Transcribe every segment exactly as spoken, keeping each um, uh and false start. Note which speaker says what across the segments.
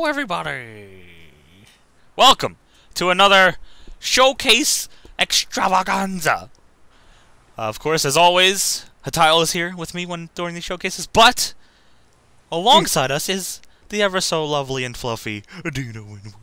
Speaker 1: Hello, everybody. Welcome to another showcase extravaganza. Uh, of course, as always, Hatile is here with me when during these showcases, but alongside us is the ever so lovely and fluffy Adina Winwood.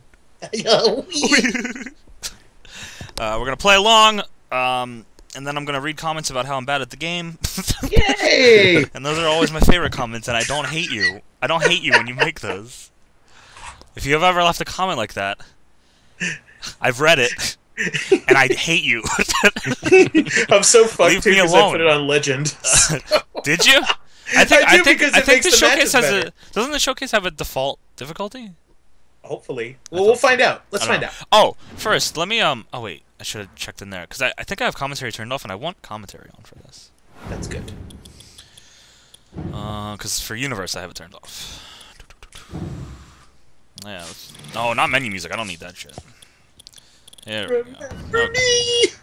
Speaker 1: uh, we're gonna play along, um, and then I'm gonna read comments about how I'm bad at the game.
Speaker 2: Yay!
Speaker 1: And those are always my favorite comments, and I don't hate you. I don't hate you when you make those. If you have ever left a comment like that, I've read it, and I hate you.
Speaker 2: I'm so fucked
Speaker 1: Leave
Speaker 2: too
Speaker 1: me
Speaker 2: because
Speaker 1: alone.
Speaker 2: I put it on Legend.
Speaker 1: Uh, did you? I think
Speaker 2: I do
Speaker 1: I think
Speaker 2: because
Speaker 1: I
Speaker 2: it
Speaker 1: think
Speaker 2: makes
Speaker 1: the
Speaker 2: the
Speaker 1: showcase
Speaker 2: matches
Speaker 1: has
Speaker 2: better.
Speaker 1: a doesn't the showcase have a default difficulty?
Speaker 2: Hopefully. Well, we'll find out. Let's
Speaker 1: I don't
Speaker 2: find
Speaker 1: know.
Speaker 2: out.
Speaker 1: Oh, first, let me um. Oh wait, I should have checked in there because I I think I have commentary turned off, and I want commentary on for this.
Speaker 2: That's good.
Speaker 1: Uh, because for Universe I have it turned off. Yeah. Let's, no, not menu music. I don't need that shit. There we go. Okay.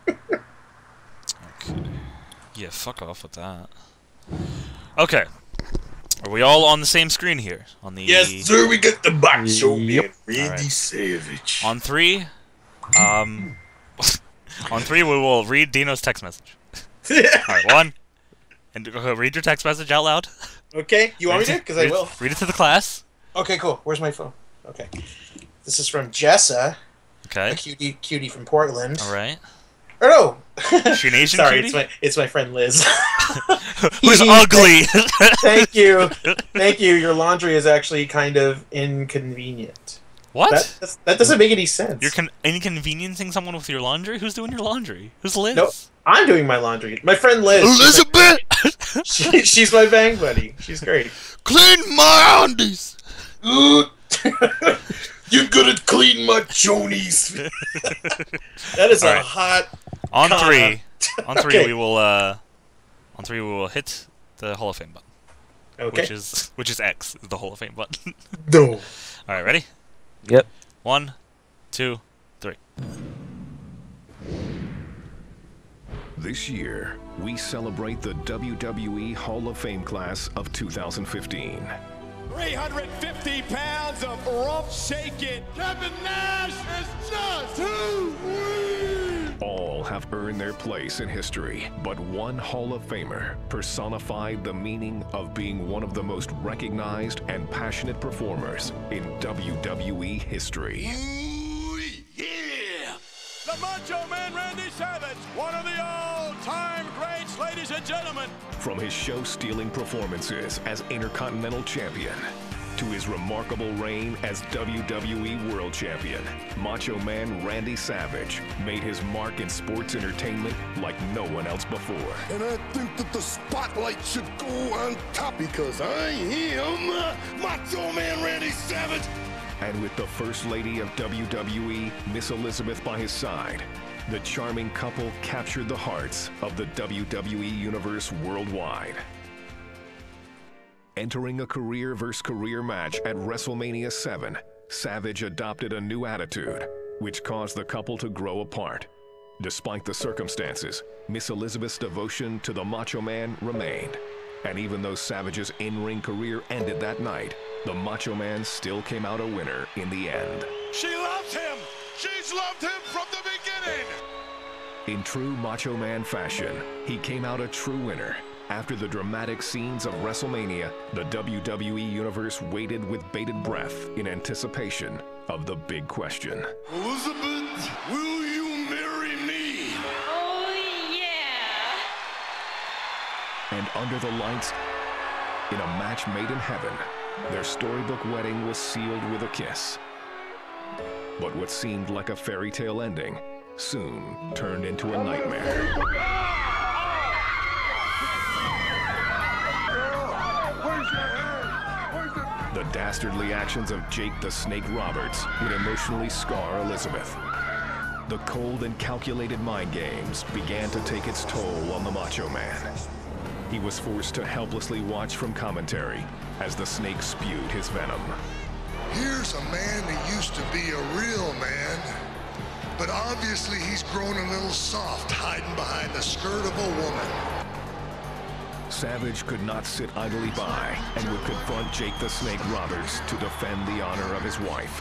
Speaker 1: Okay. Yeah, fuck off with that. Okay. Are we all on the same screen here? On the
Speaker 2: Yes, sir. We got the box show.
Speaker 3: Yep.
Speaker 2: Randy
Speaker 1: Alright.
Speaker 2: Savage.
Speaker 1: On three, um, on three we will read Dino's text message. All right, one, and uh, read your text message out loud.
Speaker 2: Okay, you want me
Speaker 1: Read
Speaker 2: to?
Speaker 1: it
Speaker 2: Because I
Speaker 1: read it-
Speaker 2: will.
Speaker 1: Read it to the class.
Speaker 2: Okay, cool. Where's my phone? Okay. This is from Jessa, a
Speaker 1: Okay.
Speaker 2: cutie, cutie from Portland.
Speaker 1: All right.
Speaker 2: Or no.
Speaker 1: She an Asian
Speaker 2: Sorry,
Speaker 1: cutie?
Speaker 2: it's my it's my friend Liz.
Speaker 1: Who's ugly?
Speaker 2: Thank you, thank you. Your laundry is actually kind of inconvenient.
Speaker 1: What?
Speaker 2: That that's, that doesn't make any sense.
Speaker 1: You're con inconveniencing someone with your laundry? Who's doing your laundry? Who's Liz?
Speaker 2: Nope. I'm doing my laundry. My friend Liz.
Speaker 3: Elizabeth,
Speaker 2: She, she's my bang buddy. She's great.
Speaker 3: clean my undies. You're good at cleaning my chonies.
Speaker 2: That is a
Speaker 1: Alright.
Speaker 2: hot.
Speaker 1: On
Speaker 2: Comma.
Speaker 1: three, on three
Speaker 2: Okay.
Speaker 1: we will uh, on three we will hit the Hall of Fame button,
Speaker 2: Okay.
Speaker 1: which is which is X, is the Hall of Fame button.
Speaker 2: No.
Speaker 1: All right, ready?
Speaker 3: Yep.
Speaker 1: One, two, three.
Speaker 4: This year, we celebrate the W W E Hall of Fame class of two thousand fifteen.
Speaker 5: three hundred fifty pounds of rump shaking. Kevin Nash is just too weak.
Speaker 4: All have earned their place in history, but one Hall of Famer personified the meaning of being one of the most recognized and passionate performers in W W E history.
Speaker 5: Ooh, yeah! The Macho Man Randy Savage, one of the all-time greats, ladies and gentlemen.
Speaker 4: From his show-stealing performances as Intercontinental Champion to his remarkable reign as W W E World Champion, Macho Man Randy Savage made his mark in sports entertainment like no one else before.
Speaker 6: And I think that the spotlight should go on top because I am uh, Macho Man Randy Savage.
Speaker 4: And with the First Lady of W W E, Miss Elizabeth by his side, the charming couple captured the hearts of the W W E Universe worldwide. Entering a career versus career match at WrestleMania seven, Savage adopted a new attitude, which caused the couple to grow apart. Despite the circumstances, Miss Elizabeth's devotion to the Macho Man remained. And even though Savage's in-ring career ended that night, the Macho Man still came out a winner in the end.
Speaker 5: She loves him. She's loved him from the beginning.
Speaker 4: In true Macho Man fashion, he came out a true winner. After the dramatic scenes of WrestleMania, the W W E Universe waited with bated breath in anticipation of the big question.
Speaker 6: Elizabeth, will you marry me?
Speaker 7: Oh, yeah.
Speaker 4: And under the lights, in a match made in heaven, their storybook wedding was sealed with a kiss. But what seemed like a fairy tale ending soon turned into a nightmare. The dastardly actions of Jake the Snake Roberts would emotionally scar Elizabeth. The cold and calculated mind games began to take its toll on the Macho Man. He was forced to helplessly watch from commentary as the snake spewed his venom.
Speaker 6: Here's a man who used to be a real man, but obviously he's grown a little soft hiding behind the skirt of a woman.
Speaker 4: Savage could not sit idly by and would confront Jake the Snake Roberts to defend the honor of his wife.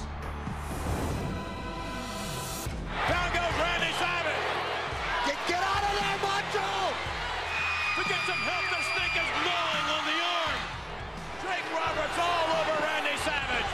Speaker 5: Down goes Randy Savage.
Speaker 6: Get, get out of there, Macho!
Speaker 5: To get some help, the Snake is gnawing on the arm. Jake Roberts all over Randy Savage.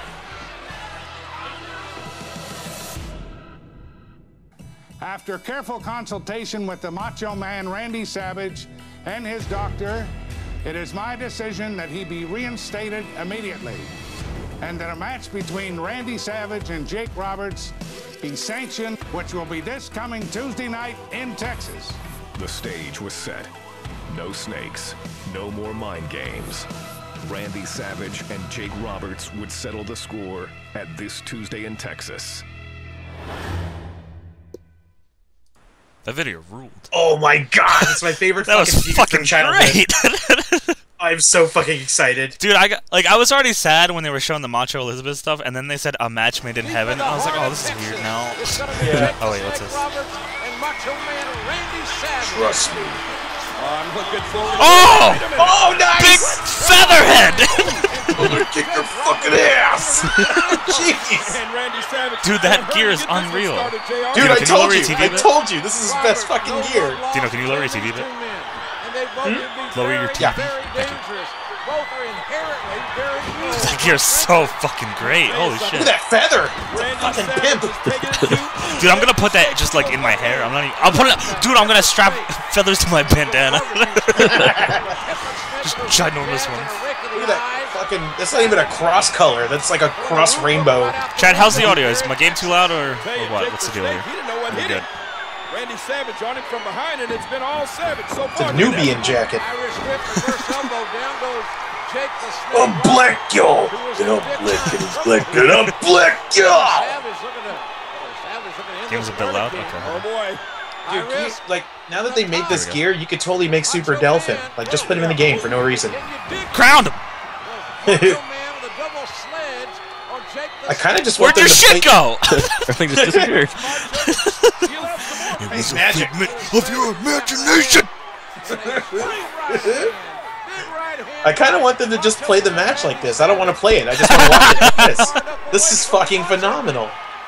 Speaker 8: After careful consultation with the Macho Man Randy Savage and his doctor, it is my decision that he be reinstated immediately and that a match between Randy Savage and Jake Roberts be sanctioned, which will be this coming Tuesday night in Texas.
Speaker 4: The stage was set. No snakes, no more mind games. Randy Savage and Jake Roberts would settle the score at this Tuesday in Texas.
Speaker 1: That video ruled.
Speaker 2: Oh my god, it's my favorite
Speaker 1: That was
Speaker 2: fucking video
Speaker 1: fucking
Speaker 2: from childhood.
Speaker 1: great.
Speaker 2: I'm so fucking excited.
Speaker 1: Dude, I got like I was already sad when they were showing the Macho Elizabeth stuff, and then they said a match made in heaven. I was like, oh, this is weird now.
Speaker 2: Yeah.
Speaker 1: Oh wait, what's this?
Speaker 3: Trust me.
Speaker 5: I'm looking forward
Speaker 1: Oh!
Speaker 2: Oh,
Speaker 1: Big
Speaker 2: nice!
Speaker 1: featherhead!
Speaker 3: I'm gonna kick your fucking ass.
Speaker 2: Jeez.
Speaker 5: and Randy Savage.
Speaker 1: Dude, that gear is unreal.
Speaker 2: Dude,
Speaker 1: Dino,
Speaker 2: I
Speaker 1: can you
Speaker 2: told
Speaker 1: lower
Speaker 2: you.
Speaker 1: your T V
Speaker 2: I
Speaker 1: a bit?
Speaker 2: told you. This is his best fucking gear.
Speaker 1: Dino, can you lower your T V a bit?
Speaker 2: Hmm?
Speaker 1: Lower your T V.
Speaker 2: Yeah.
Speaker 1: Thank you. That gear's so fucking great. Holy
Speaker 2: Look
Speaker 1: shit.
Speaker 2: at that feather. Fucking pimp.
Speaker 1: Dude, I'm gonna put that just like in my hair. I'm not even. I'll put it. Dude, I'm gonna strap feathers to my bandana. Just ginormous ones.
Speaker 2: Look at that fucking. That's not even a cross color. That's like a cross rainbow.
Speaker 1: Chad, how's the audio? Is my game too loud or, or what? What's the deal here?
Speaker 5: He didn't know what
Speaker 1: Pretty
Speaker 5: hit
Speaker 1: good.
Speaker 5: him. Randy Savage on him from behind, and it's been all Savage so
Speaker 2: It's a
Speaker 5: far.
Speaker 2: Nubian jacket.
Speaker 3: I'm black, y'all. And I'm black, and he's black, and I'm black, y'all.
Speaker 1: Game's a bit loud.
Speaker 5: Oh
Speaker 1: Okay.
Speaker 5: boy.
Speaker 2: Dude, he's, like, now that they made this gear, you could totally make Super Delphin. Like, just put him in the game for no reason.
Speaker 1: Crowned him.
Speaker 2: I kind of just
Speaker 1: Where'd
Speaker 2: want them
Speaker 1: your
Speaker 2: to
Speaker 1: shit
Speaker 2: play-
Speaker 1: go?
Speaker 9: Everything just disappeared.
Speaker 2: It's magic.
Speaker 3: Of your imagination.
Speaker 2: I kind of want them to just play the match like this. I don't want to play it. I just want to watch it like this. This is fucking phenomenal.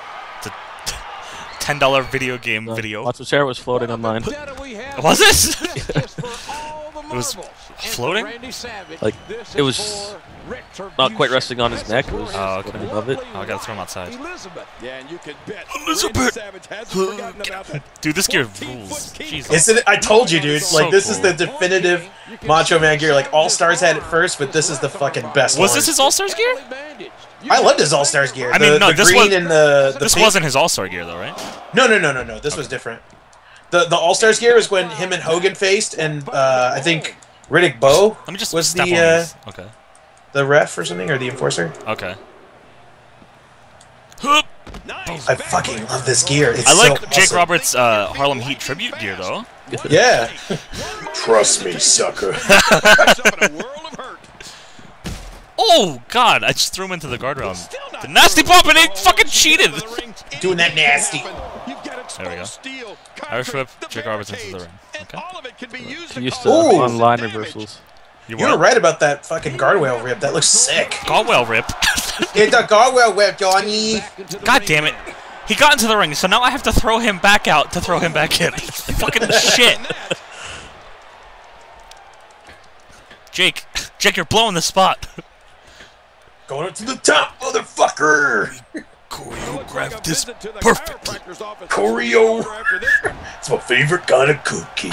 Speaker 1: ten dollar video game video.
Speaker 9: Lots of chair was floating on mine.
Speaker 1: Was it? It was floating?
Speaker 9: Like, it was not quite resting on his neck. It was
Speaker 1: Oh, okay.
Speaker 9: floating above it.
Speaker 1: Oh, I gotta throw him outside.
Speaker 5: Yeah, and you can bet
Speaker 3: Elizabeth.
Speaker 5: Randy Savage hasn't forgotten about that.
Speaker 1: Dude, this gear rules. Jesus.
Speaker 2: Isn't it? I told you, dude.
Speaker 1: So
Speaker 2: Like, this is
Speaker 1: cool.
Speaker 2: the definitive Macho Man gear. Like, All Stars had it first, but this is the fucking best
Speaker 1: Was
Speaker 2: one.
Speaker 1: this his All-Stars gear?
Speaker 2: I loved his All Stars gear.
Speaker 1: I mean,
Speaker 2: the,
Speaker 1: no,
Speaker 2: the
Speaker 1: this
Speaker 2: green
Speaker 1: was-
Speaker 2: and the, the
Speaker 1: This
Speaker 2: pink.
Speaker 1: wasn't his All-Star gear, though, right?
Speaker 2: No, no, no, no, no. This was different. The the All Stars gear is when him and Hogan faced, and uh, I think Riddick Bowe
Speaker 1: Let me just
Speaker 2: was
Speaker 1: step
Speaker 2: the
Speaker 1: on
Speaker 2: uh,
Speaker 1: these. Okay.
Speaker 2: the ref or something, or the enforcer.
Speaker 1: Okay. Hup.
Speaker 2: I fucking love this gear. It's
Speaker 1: I like
Speaker 2: so
Speaker 1: Jake
Speaker 2: awesome.
Speaker 1: Roberts' uh, Harlem Heat tribute gear, though.
Speaker 2: Yeah.
Speaker 3: Trust me, sucker.
Speaker 1: Oh, God. I just threw him into the guardrail. The nasty pump, and he fucking cheated.
Speaker 2: Doing that nasty.
Speaker 1: There we go. Irish whip, Jake Roberts into the ring. Okay.
Speaker 9: He used to
Speaker 2: Ooh.
Speaker 9: online reversals.
Speaker 1: You
Speaker 2: You were
Speaker 1: what?
Speaker 2: right about that fucking guardrail rip. That looks sick.
Speaker 1: Caldwell rip.
Speaker 2: It's a guardrail rip, Johnny.
Speaker 1: God damn it. He got into the ring, so now I have to throw him back out to throw him back in. Fucking shit. Jake. Jake, you're blowing the spot.
Speaker 2: Going up to the top, motherfucker.
Speaker 3: Choreographed this perfectly. Choreo. It's my favorite kind of cookie.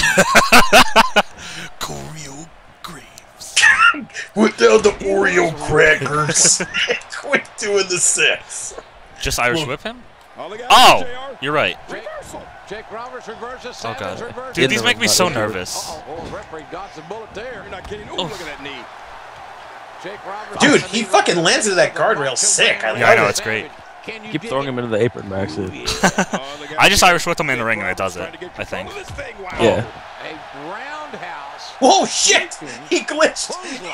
Speaker 3: Choreo graves. Put down the Oreo crackers. Quit doing the sex.
Speaker 1: Just Irish whip him? Oh, you're right.
Speaker 5: Jake Roberts reverses.
Speaker 1: Oh, God.
Speaker 5: Reverses.
Speaker 1: Dude, these make me so
Speaker 9: Uh-oh.
Speaker 1: nervous.
Speaker 5: Oh, the referee dodged the bullet there. You're not kidding. Ooh,
Speaker 1: Oh.
Speaker 5: look at that knee. Jake Roberts.
Speaker 2: Dude, he fucking lands into that guardrail sick. I
Speaker 1: Yeah, I know,
Speaker 2: love
Speaker 1: it's
Speaker 2: it.
Speaker 1: great.
Speaker 9: Keep throwing him into the apron, Max.
Speaker 1: I just Irish whipped him in the ring and it does it, I think.
Speaker 9: Yeah.
Speaker 5: A roundhouse.
Speaker 2: Whoa, shit! He glitched.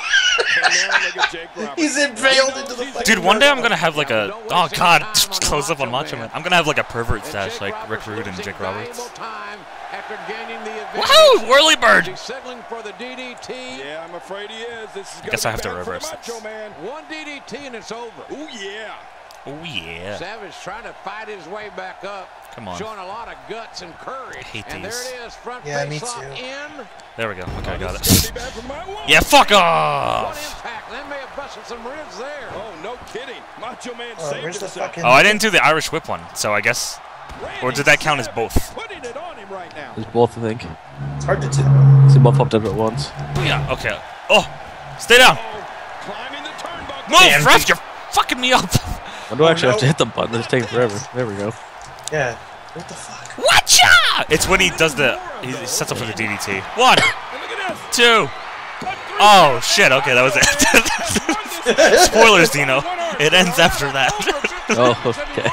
Speaker 2: He's impaled into the fucking
Speaker 1: Dude, one day I'm gonna
Speaker 2: guardrail.
Speaker 1: have like a... Oh, God. Close up on Macho Man. I'm gonna have like a pervert stash like Rick Rude and Jake Roberts.
Speaker 5: after gaining the advantage.
Speaker 1: Woohoo! Whirly bird!
Speaker 5: He's settling for the D D T.
Speaker 10: Yeah, I'm afraid he is. This is
Speaker 1: I guess I have to reverse this.
Speaker 10: Macho Man.
Speaker 5: One D D T and it's over.
Speaker 10: Oh yeah.
Speaker 1: Oh yeah.
Speaker 5: Savage trying to fight his way back up.
Speaker 1: Come on.
Speaker 5: Showing a lot of guts and courage.
Speaker 1: I hate
Speaker 5: and
Speaker 1: these.
Speaker 5: there it is, front
Speaker 2: Yeah, me
Speaker 5: face off
Speaker 2: too.
Speaker 5: in.
Speaker 1: There we go. Okay, I got
Speaker 10: This
Speaker 1: it.
Speaker 10: is gonna be bad for my wall.
Speaker 1: Yeah, fuck
Speaker 5: One
Speaker 1: off!
Speaker 5: impact. That may have busted some ribs there.
Speaker 10: Oh, no kidding. Macho Man
Speaker 2: Oh,
Speaker 10: saved
Speaker 2: where's the
Speaker 10: himself.
Speaker 2: fucking...
Speaker 1: Oh, I didn't do the Irish whip one, so I guess. Or did that count as both?
Speaker 10: Putting it on him right now.
Speaker 9: There's both, I think.
Speaker 2: It's hard to tell.
Speaker 9: See, both popped up at once.
Speaker 1: Oh, yeah, okay. Oh! Stay down!
Speaker 10: Oh, climbing the turnbuckle.
Speaker 1: Move,
Speaker 2: Damn.
Speaker 1: ref! You're fucking me up!
Speaker 9: I do actually
Speaker 2: no.
Speaker 9: have to hit the button. It's taking forever. There we go.
Speaker 2: Yeah. What the fuck?
Speaker 1: Watcha! It's when he does the. He he sets up for the D D T. One,
Speaker 10: And look at this.
Speaker 1: two. Oh, shit, okay, that was it. Spoilers, Dino. It ends after that.
Speaker 9: Oh, okay.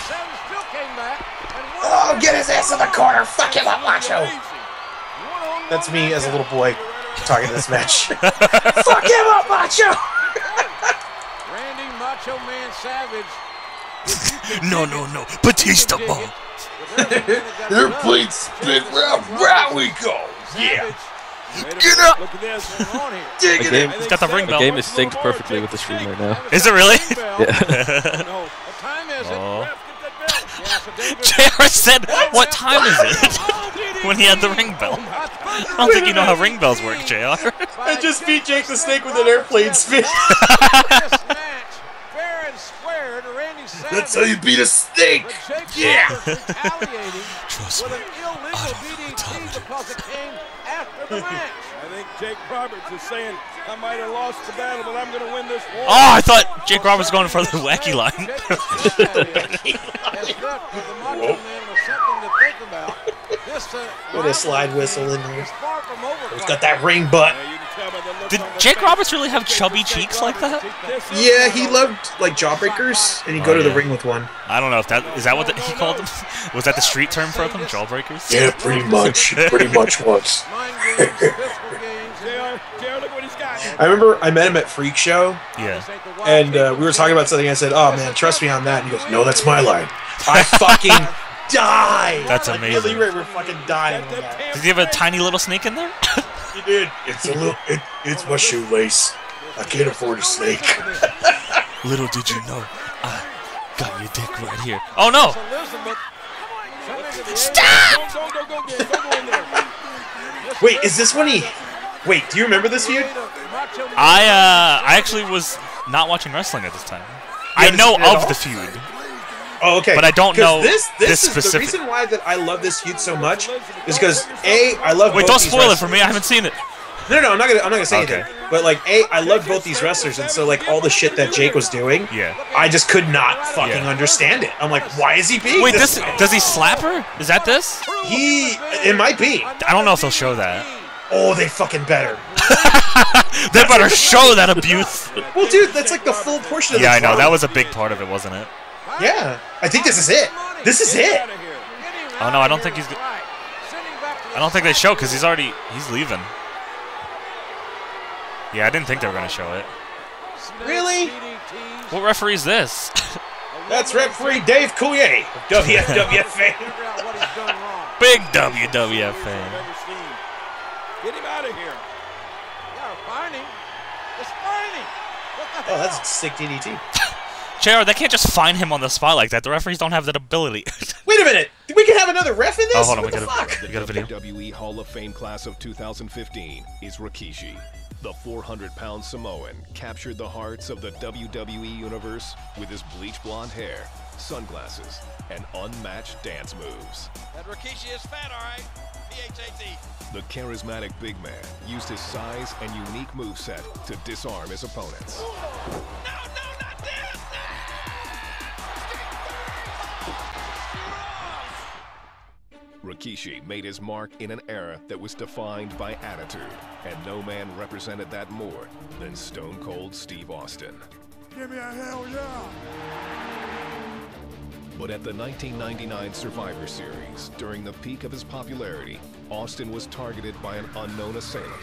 Speaker 2: Oh, get his ass in the corner. Fuck him up, Macho. That's me as a little boy talking to this match. Fuck him up, Macho.
Speaker 5: Randy Macho Man Savage.
Speaker 1: No, no, no. Batista ball.
Speaker 3: Airplane spin round, round we go. Yeah.
Speaker 1: Get up!
Speaker 10: Look at this.
Speaker 2: Dig
Speaker 9: The
Speaker 2: it
Speaker 9: game,
Speaker 2: in.
Speaker 1: He's got the ring
Speaker 9: the
Speaker 1: bell.
Speaker 9: game is synced perfectly with the stream right now.
Speaker 1: Is it really?
Speaker 9: Yeah.
Speaker 10: No.
Speaker 5: What time is it?
Speaker 1: Oh.
Speaker 5: Ref, get that bell. Yeah, it's a dangerous-
Speaker 1: J R said, what time is it? When he had the ring bell. I don't think you know how ring bells work, J R.
Speaker 2: I just beat Jake the Snake with an airplane spin.
Speaker 5: This match, fair and square to Randy Savage.
Speaker 3: That's how you beat a snake.
Speaker 5: But Jake
Speaker 3: Yeah.
Speaker 5: Roberts retaliating
Speaker 1: Trust
Speaker 5: with
Speaker 1: me.
Speaker 5: an illegal D D T because it came after the match.
Speaker 10: I think Jake Roberts is saying, I might have lost the battle, but I'm going to win this war.
Speaker 1: Oh, I thought Jake Roberts was going for the wacky line.
Speaker 2: With a slide whistle in there. He's got that ring butt.
Speaker 10: Yeah, you can tell by the look
Speaker 1: Did
Speaker 10: on the
Speaker 1: Jake
Speaker 10: face.
Speaker 1: Roberts really have chubby cheeks like that?
Speaker 10: This is
Speaker 2: Yeah, he loved like jawbreakers, and he'd go
Speaker 1: Oh,
Speaker 2: to the
Speaker 1: yeah.
Speaker 2: ring with one.
Speaker 1: I don't know if that is that what the, he called them. Was that the street term for them, jawbreakers?
Speaker 3: Yeah, pretty much. Pretty much was.
Speaker 10: J R, J R, look what he's got.
Speaker 2: I remember I met him at Freak Show,
Speaker 1: Yeah.
Speaker 2: and uh, we were talking about something. I said, "Oh man, trust me on that." And he goes, "No, that's my line." I fucking died.
Speaker 1: That's
Speaker 2: Like,
Speaker 1: amazing.
Speaker 2: Billy Ray were fucking dying. on that.
Speaker 1: Did he have a tiny little snake in there?
Speaker 2: He did.
Speaker 3: It's a little. It, it's my shoelace. I can't afford a snake.
Speaker 1: Little did you know, I got your dick right here. Oh no! Stop!
Speaker 10: Go, go, go, go, go, go in there.
Speaker 2: Wait, is this when he? Wait, do you remember this feud?
Speaker 1: I uh, I actually was not watching wrestling at this time. I
Speaker 2: haven't
Speaker 1: know
Speaker 2: seen it at
Speaker 1: of
Speaker 2: all?
Speaker 1: the feud.
Speaker 2: Oh, okay.
Speaker 1: But I don't
Speaker 2: 'Cause
Speaker 1: know
Speaker 2: this. This,
Speaker 1: this
Speaker 2: is
Speaker 1: specific-
Speaker 2: the reason why that I love this feud so much is because a I love.
Speaker 1: Wait,
Speaker 2: both
Speaker 1: don't
Speaker 2: these
Speaker 1: spoil it
Speaker 2: wrestlers.
Speaker 1: for me. I haven't seen it.
Speaker 2: No, no, I'm not gonna. I'm not gonna say
Speaker 1: Okay.
Speaker 2: anything. But like, a I love both these wrestlers, and so like all the shit that Jake was doing,
Speaker 1: Yeah.
Speaker 2: I just could not fucking
Speaker 1: Yeah.
Speaker 2: understand it. I'm like, why is he being
Speaker 1: Wait,
Speaker 2: this?
Speaker 1: this
Speaker 2: way?
Speaker 1: does he slap her? Is that this?
Speaker 2: He. It might be.
Speaker 1: I don't know if they'll show that.
Speaker 2: Oh, they fucking better.
Speaker 1: They better show that abuse.
Speaker 2: Well, dude, that's like the full portion of
Speaker 1: Yeah,
Speaker 2: the
Speaker 1: I know.
Speaker 2: drama.
Speaker 1: That was a big part of it, wasn't it?
Speaker 2: Yeah, I think this is it. This is it.
Speaker 1: Oh no, I don't think he's. go- I don't think they show because he's already he's leaving. Yeah, I didn't think they were gonna show it.
Speaker 2: Really?
Speaker 1: What referee is this?
Speaker 2: That's referee Dave Coulier, W F W fame.
Speaker 1: Big W W F fan.
Speaker 10: Get him out of here.
Speaker 2: Oh, that's a sick D D T.
Speaker 1: J R, they can't just find him on the spot like that. The referees don't have that ability.
Speaker 2: Wait a minute. We can have another ref in this?
Speaker 1: Oh, hold on,
Speaker 2: what
Speaker 1: we
Speaker 2: the
Speaker 1: got,
Speaker 2: fuck?
Speaker 1: a, we got a video.
Speaker 4: W W E Hall of Fame class of two thousand fifteen is Rikishi. The four hundred pound Samoan captured the hearts of the W W E universe with his bleach blonde hair, sunglasses, and unmatched dance moves.
Speaker 5: That Rikishi is fat, all right. P H A T.
Speaker 4: The charismatic big man used his size and unique moveset to disarm his opponents.
Speaker 5: No, no, not this!
Speaker 4: Rikishi made his mark in an era that was defined by attitude, and no man represented that more than Stone Cold Steve Austin.
Speaker 5: Give me a hell yeah!
Speaker 4: But at the nineteen ninety-nine Survivor Series, during the peak of his popularity, Austin was targeted by an unknown assailant.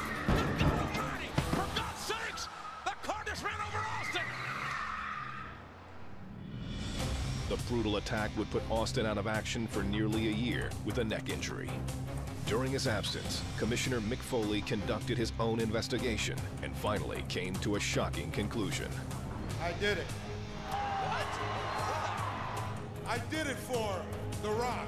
Speaker 5: For God's sakes! The car just ran over Austin!
Speaker 4: The brutal attack would put Austin out of action for nearly a year with a neck injury. During his absence, Commissioner Mick Foley conducted his own investigation and finally came to a shocking conclusion.
Speaker 6: I did it. What? I did it for The Rock.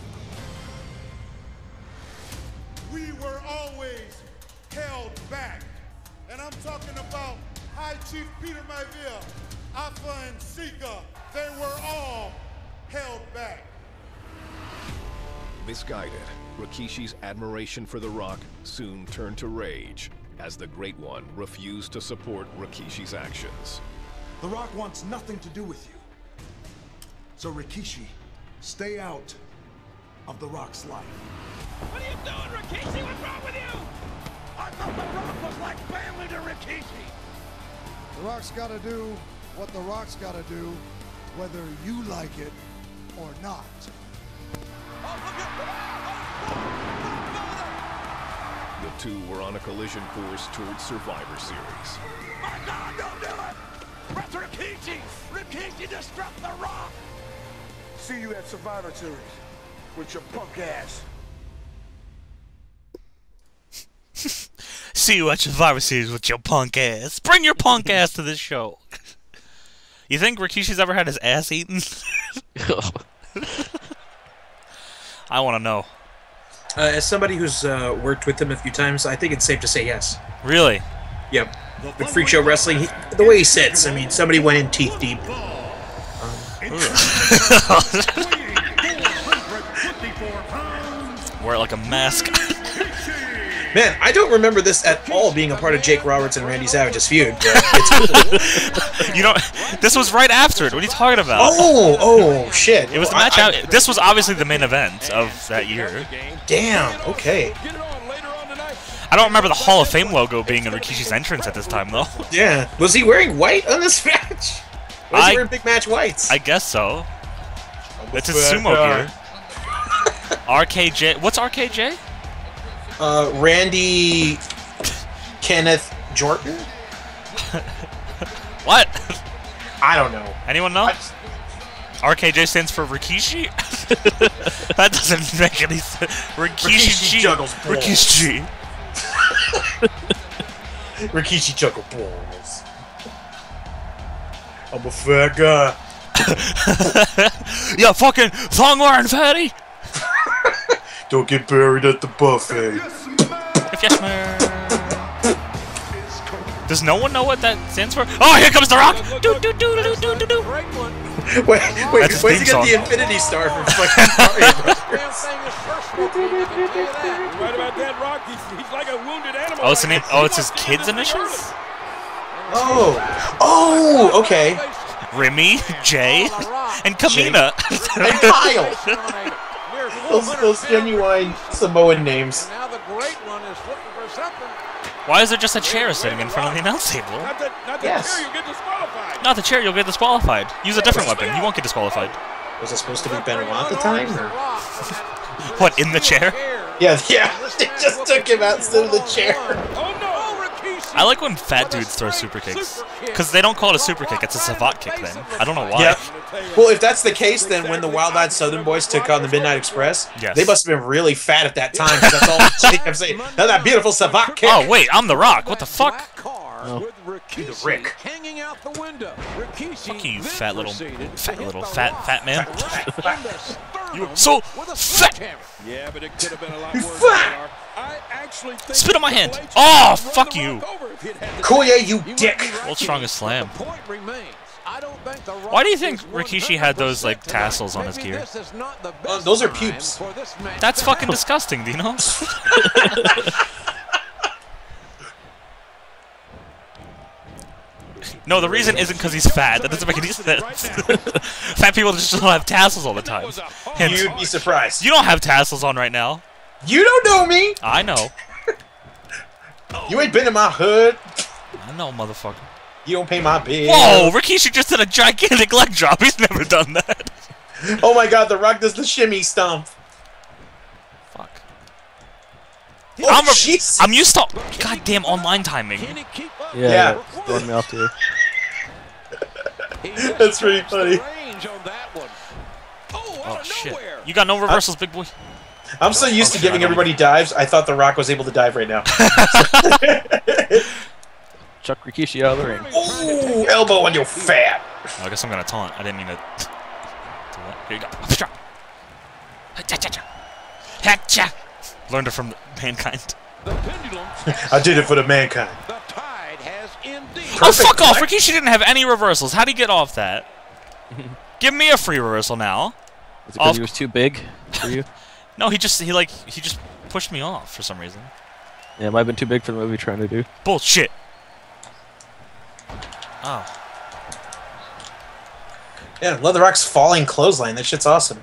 Speaker 6: We were always held back. And I'm talking about High Chief Peter Maivia, Alpha and Sika. They were all held back.
Speaker 4: Misguided, Rikishi's admiration for The Rock soon turned to rage as the Great One refused to support Rikishi's actions.
Speaker 6: The Rock wants nothing to do with you. So Rikishi, stay out of The Rock's life.
Speaker 5: What are you doing, Rikishi? What's wrong with you? I thought The Rock was like family to Rikishi.
Speaker 6: The Rock's gotta do what The Rock's gotta do, whether you like it or not.
Speaker 4: The two were on a collision course towards Survivor Series.
Speaker 5: My God, don't do it! Press Rikishi! Rikishi disrupt The Rock!
Speaker 6: See you at Survivor Series with your punk ass.
Speaker 1: See you at Survivor Series with your punk ass. Bring your punk ass to this show. You think Rikishi's ever had his ass eaten? I want to know.
Speaker 2: Uh, as somebody who's uh, worked with him a few times, I think it's safe to say yes.
Speaker 1: Really?
Speaker 2: Yep. With Freak Show Wrestling, he, the way he sits, I mean, somebody went in teeth deep.
Speaker 1: Wear it like a mask.
Speaker 2: Man, I don't remember this at all being a part of Jake Roberts and Randy Savage's feud, but it's cool.
Speaker 1: You know, this was right after it. What are you talking about?
Speaker 2: Oh, oh, shit.
Speaker 1: It was the
Speaker 2: Well,
Speaker 1: match
Speaker 2: I,
Speaker 1: out.
Speaker 2: I,
Speaker 1: This was obviously the main event of that year.
Speaker 2: Damn, okay.
Speaker 1: I don't remember the Hall of Fame logo being in Rikishi's entrance at this time, though.
Speaker 2: Yeah. Was he wearing white on this match? Was
Speaker 1: I,
Speaker 2: he wearing big match whites?
Speaker 1: I guess so. It's his sumo gear. R K J. What's R K J?
Speaker 2: Uh, Randy Kenneth Jordan?
Speaker 1: What?
Speaker 2: I don't know.
Speaker 1: Anyone know?
Speaker 2: Just...
Speaker 1: R K J stands for Rikishi? That doesn't make any sense. Rikishi,
Speaker 2: Rikishi juggles balls.
Speaker 1: Rikishi.
Speaker 2: Rikishi juggle balls. I'm a fat guy.
Speaker 1: Yeah, fucking thong wearing fatty.
Speaker 3: Don't get buried at the buffet.
Speaker 1: If yes, man. Does no one know what that stands for? Oh, here comes The Rock! Do, do, do, do, do, do, do.
Speaker 2: Wait, wait,
Speaker 1: That's
Speaker 2: where's he
Speaker 1: his
Speaker 2: got
Speaker 1: theme
Speaker 2: the Infinity Star from fucking Mario Brothers?
Speaker 10: Right about that, Rock. He's, he's like a wounded animal.
Speaker 1: Oh, it's, an, oh, it's his kid's initials?
Speaker 2: Oh. Oh, okay.
Speaker 1: Remy, Jay, and Kamina.
Speaker 2: And Kyle. Those, those genuine Samoan names.
Speaker 5: Now the Great One is looking for something.
Speaker 1: Why is there just a chair sitting in front of the announce table?
Speaker 10: Not the, not the
Speaker 2: Yes.
Speaker 10: chair, you get disqualified.
Speaker 1: Not the chair, you'll get disqualified. Use a different weapon, you won't get disqualified.
Speaker 2: Was it supposed to be Benoit at the time? Or?
Speaker 1: What, in the chair?
Speaker 2: Yeah, yeah. They just took him out instead of the chair.
Speaker 10: Oh no, Rikishi.
Speaker 1: I like when fat dudes throw super kicks. Because they don't call it a super kick, it's a savate kick then. I don't know why.
Speaker 2: Yep. Well, if that's the case, then when the Wild Eyed Southern Boys took on the Midnight Express,
Speaker 1: Yes.
Speaker 2: they must have been really fat at that time. 'Cause that's all they kept saying. Now that beautiful savate kick.
Speaker 1: Oh, wait, I'm The Rock. What the fuck?
Speaker 5: Oh. With Rikishi
Speaker 2: Rick.
Speaker 5: hanging out the window. Rikishi
Speaker 1: Fuck you,
Speaker 5: then
Speaker 1: fat little,
Speaker 5: proceeded to
Speaker 1: fat
Speaker 5: hit
Speaker 1: little,
Speaker 5: the
Speaker 1: fat,
Speaker 5: Rock
Speaker 1: fat man.
Speaker 5: in the sternum
Speaker 1: You are so
Speaker 5: with a
Speaker 1: fat.
Speaker 5: sledgehammer.
Speaker 10: Yeah, but it could have been a lot
Speaker 2: You
Speaker 10: worse.
Speaker 2: fat.
Speaker 10: I actually think
Speaker 1: Spit on my hand.
Speaker 10: Triple H
Speaker 1: Oh,
Speaker 10: would have
Speaker 1: fuck
Speaker 10: run
Speaker 1: you.
Speaker 10: The Rock over if he'd had the
Speaker 2: Koye, you
Speaker 5: He
Speaker 2: dick.
Speaker 5: would be right
Speaker 1: World's
Speaker 5: here.
Speaker 1: strongest slam.
Speaker 5: The point remains, I don't think the Rock
Speaker 1: Why do you think
Speaker 5: is
Speaker 1: Rikishi had those, like,
Speaker 5: one hundred percent
Speaker 1: tassels on his
Speaker 5: Maybe
Speaker 1: gear?
Speaker 5: this is not the
Speaker 2: Uh,
Speaker 5: best
Speaker 2: those are
Speaker 5: time
Speaker 2: pubes.
Speaker 5: for this match
Speaker 1: That's
Speaker 5: to
Speaker 1: fucking
Speaker 5: happen.
Speaker 1: disgusting, do you know? No, the reason isn't because he's fat. That doesn't make any sense. Fat people just don't have tassels all the time. Hint.
Speaker 2: You'd be surprised.
Speaker 1: You don't have tassels on right now.
Speaker 2: You don't know me.
Speaker 1: I know.
Speaker 2: You ain't been in my hood.
Speaker 1: I know, motherfucker.
Speaker 2: You don't pay my bill.
Speaker 1: Whoa, Rikishi just did a gigantic leg drop. He's never done that.
Speaker 2: Oh my God, The Rock does the shimmy stomp.
Speaker 1: Fuck.
Speaker 2: Oh,
Speaker 1: I'm, a,
Speaker 2: jeez.
Speaker 1: I'm used to goddamn online timing.
Speaker 5: Can he keep up?
Speaker 9: Yeah,
Speaker 2: Yeah.
Speaker 9: that's throwing me off too.
Speaker 5: He misses
Speaker 2: That's pretty
Speaker 5: the
Speaker 2: funny.
Speaker 5: range range on that one. Oh,
Speaker 1: Oh
Speaker 5: out of
Speaker 1: shit!
Speaker 5: nowhere.
Speaker 1: You got no reversals, big boy.
Speaker 2: I'm so used to giving everybody dives, I thought The Rock was able to dive right now.
Speaker 9: Chuck Rikishi out of the ring.
Speaker 2: Ooh, elbow on your fat.
Speaker 1: Oh, I guess I'm gonna taunt. I didn't mean to do that. Here you go. Hacha. Learned it from Mankind.
Speaker 5: The pendulum.
Speaker 2: I did it for the Mankind.
Speaker 5: The tide has indeed.
Speaker 1: Oh, fuck off! Rikishi didn't have any reversals. How'd he get off that? Give me a free reversal now.
Speaker 9: Is it because he was too big for you?
Speaker 1: No, he just he like he just pushed me off for some reason.
Speaker 9: Yeah, it might have been too big for the movie trying to do.
Speaker 1: Bullshit. Oh.
Speaker 2: Yeah, Love the Rock's falling clothesline. That shit's awesome.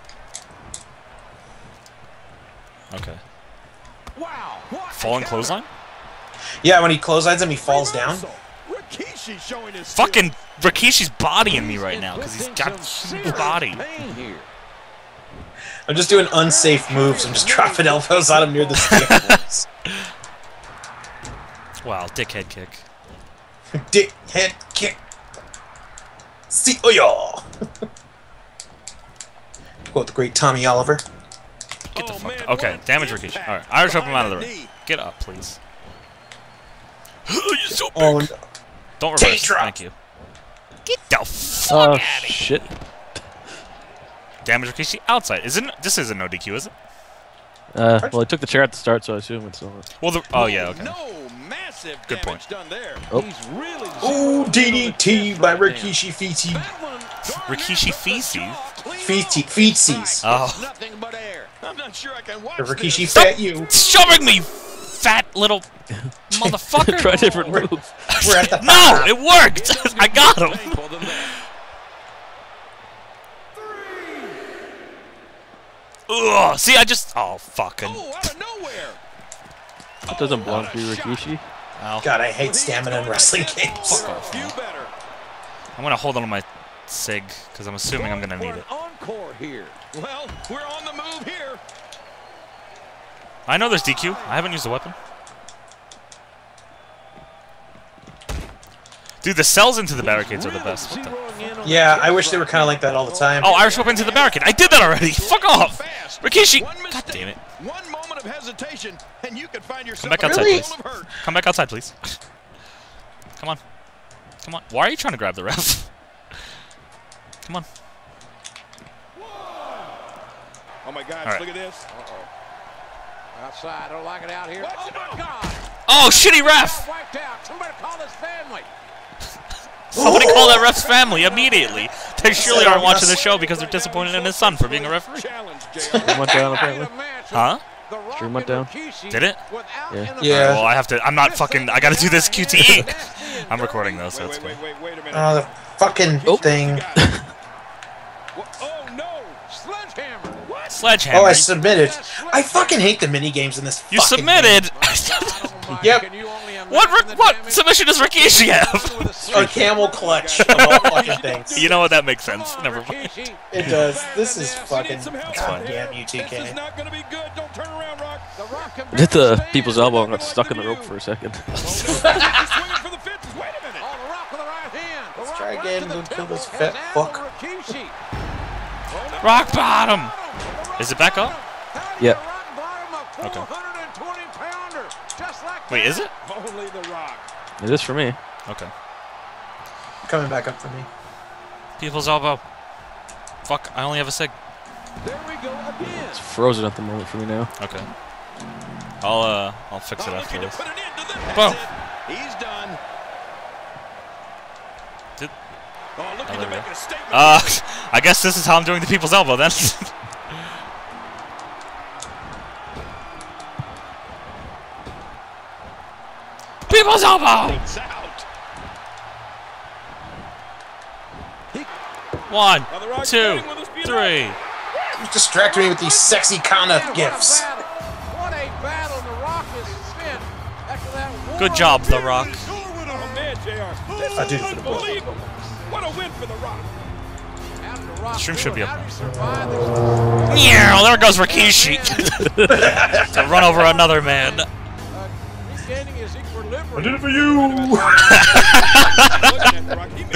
Speaker 1: Okay.
Speaker 5: Wow. What
Speaker 1: Falling clothesline?
Speaker 2: Yeah, when he clotheslines him, he falls down.
Speaker 5: Rikishi showing his
Speaker 1: Fucking Rikishi's bodying me right now because he's got huge body.
Speaker 5: here.
Speaker 2: I'm just doing unsafe moves. I'm just dropping elbows on him near the stairs.
Speaker 1: Wow, dickhead kick.
Speaker 2: Dick head kick. See, oh yeah. Quote the great Tommy Oliver.
Speaker 1: Get the fuck out. Okay, damage Rikishi. Alright, Irish Whip him out of the ring. Get up, please. You're so big.
Speaker 2: Oh, no.
Speaker 1: Don't reverse.
Speaker 2: T-drop.
Speaker 1: Thank you. Get the fuck
Speaker 9: Oh,
Speaker 1: out of here.
Speaker 9: shit.
Speaker 1: Damage Rikishi outside. Isn't this is a no D Q, is it?
Speaker 9: Uh, well, he took the chair at the start, so I assume it's over.
Speaker 1: Well, the oh yeah, okay.
Speaker 5: No massive
Speaker 1: Good
Speaker 5: damage
Speaker 1: point.
Speaker 5: done there.
Speaker 9: Oh.
Speaker 5: He's really
Speaker 2: Ooh, D D T by Rikishi Fiti.
Speaker 1: Rikishi feces.
Speaker 2: Fiti. Feetsies.
Speaker 1: Oh.
Speaker 5: Nothing but air. I'm not sure I can watch
Speaker 2: The Rikishi
Speaker 5: this.
Speaker 2: fat you.
Speaker 1: Shoving me, fat little motherfucker.
Speaker 9: Try a different
Speaker 2: We're-
Speaker 9: move.
Speaker 2: We're at the
Speaker 1: No, it worked. I got him.
Speaker 5: Painful than that.
Speaker 1: Ugh. See, I just oh fucking.
Speaker 5: Oh, out of nowhere.
Speaker 9: That doesn't belong to you, Rikishi.
Speaker 1: Ow.
Speaker 2: God, I hate stamina in wrestling games.
Speaker 5: A few better.
Speaker 1: I'm gonna hold on to my sig because I'm assuming I'm gonna need
Speaker 5: For
Speaker 1: it.
Speaker 5: an encore here. Well, we're on the move here.
Speaker 1: I know there's D Q. I haven't used the weapon. Dude, the cells into the barricades are the best. What the?
Speaker 2: Yeah, I wish they were kind of like that all the time.
Speaker 1: Oh, Irish Whip into the barricade. I did that already. Fuck off. Rikishi.
Speaker 5: One
Speaker 1: God
Speaker 5: mistake,
Speaker 1: damn it.
Speaker 5: One moment of hesitation, and you could find yourself
Speaker 1: Come back
Speaker 5: in a
Speaker 1: outside,
Speaker 2: Really?
Speaker 1: please.
Speaker 5: world of hurt.
Speaker 1: Come back outside, please. Come on. Come on. Why are you trying to grab the ref? Come on.
Speaker 10: Oh my gosh,
Speaker 1: right.
Speaker 10: look at this.
Speaker 5: Outside, I don't like it out here. Oh my God!
Speaker 1: Oh, shitty ref.
Speaker 5: Wiped out. Somebody call his family.
Speaker 1: Somebody call that ref's family immediately. They surely aren't watching the show because they're disappointed in his son for being a referee.
Speaker 5: Challenge,
Speaker 9: Stream went down, apparently.
Speaker 1: Huh?
Speaker 9: Stream went down.
Speaker 1: Did it?
Speaker 9: Yeah.
Speaker 2: Yeah.
Speaker 1: Well, I have to. I'm not fucking. I gotta do this Q T E. I'm recording though, so
Speaker 10: Wait,
Speaker 1: it's
Speaker 10: wait,
Speaker 1: cool.
Speaker 10: wait, wait, wait a minute.
Speaker 2: Oh, the fucking thing.
Speaker 5: Oh no! Sledgehammer. What?
Speaker 1: Sledgehammer.
Speaker 2: Oh, I submitted. I fucking hate the mini games in this.
Speaker 1: You
Speaker 2: fucking
Speaker 1: submitted.
Speaker 2: Yep.
Speaker 1: What? Ri- What submission does Rikishi have?
Speaker 2: game. A camel clutch of all fucking things.
Speaker 1: You know what? That makes sense. Never mind.
Speaker 2: It does. This is fucking
Speaker 10: fine.
Speaker 2: goddamn U T
Speaker 10: This is
Speaker 2: K.
Speaker 10: not going to be good. Don't turn around, Rock.
Speaker 9: Hit the people's elbow and got stuck in the rope for a second.
Speaker 10: He's swinging for the fences. Wait a minute.
Speaker 5: Oh, the Rock with the right hand. The
Speaker 2: Let's
Speaker 5: Rock
Speaker 2: try
Speaker 5: right
Speaker 2: again.
Speaker 5: to the
Speaker 2: Don't kill
Speaker 5: temple.
Speaker 2: this fat
Speaker 5: Now
Speaker 2: fuck.
Speaker 5: Rikishi.
Speaker 1: Rock bottom. Is it back up?
Speaker 9: Yep.
Speaker 1: Okay.
Speaker 5: Like
Speaker 1: Wait, is it?
Speaker 10: Only the Rock.
Speaker 9: It is for me.
Speaker 1: Okay.
Speaker 2: Coming back up for me.
Speaker 1: People's elbow. Fuck. I only have a sig.
Speaker 5: There we go again.
Speaker 9: It's frozen at the moment for me now.
Speaker 1: Okay. I'll uh. I'll fix it
Speaker 5: Oh,
Speaker 1: after
Speaker 5: looking
Speaker 1: this.
Speaker 5: to put an end to this.
Speaker 1: Boom.
Speaker 5: That's it. He's done.
Speaker 1: Did-
Speaker 5: Oh, looking
Speaker 1: Oh,
Speaker 5: to
Speaker 1: there we
Speaker 5: make
Speaker 1: go.
Speaker 5: a statement.
Speaker 1: Uh, I guess this is how I'm doing the people's elbow then. People's elbow!
Speaker 5: It's out.
Speaker 1: One,
Speaker 10: Now the Rock's
Speaker 1: two,
Speaker 10: fighting with his feet
Speaker 1: three.
Speaker 2: You distracted me with these sexy Kana gifs.
Speaker 5: What a battle the Rock has spent after that war.
Speaker 1: Good job, The Rock.
Speaker 10: Oh, man, J R. This
Speaker 2: I
Speaker 10: is
Speaker 2: did it for the boys.
Speaker 10: unbelievable. What a win for the Rock.
Speaker 5: How did the Rock
Speaker 1: Stream
Speaker 5: do
Speaker 1: should
Speaker 5: it?
Speaker 1: be up
Speaker 5: How
Speaker 1: now.
Speaker 5: did he survive this?
Speaker 1: Yeah, there goes Rikishi to run over another man.
Speaker 5: Uh, regaining his equilibrium.
Speaker 2: I did it for you.
Speaker 10: Looking at the Rock, he may never be the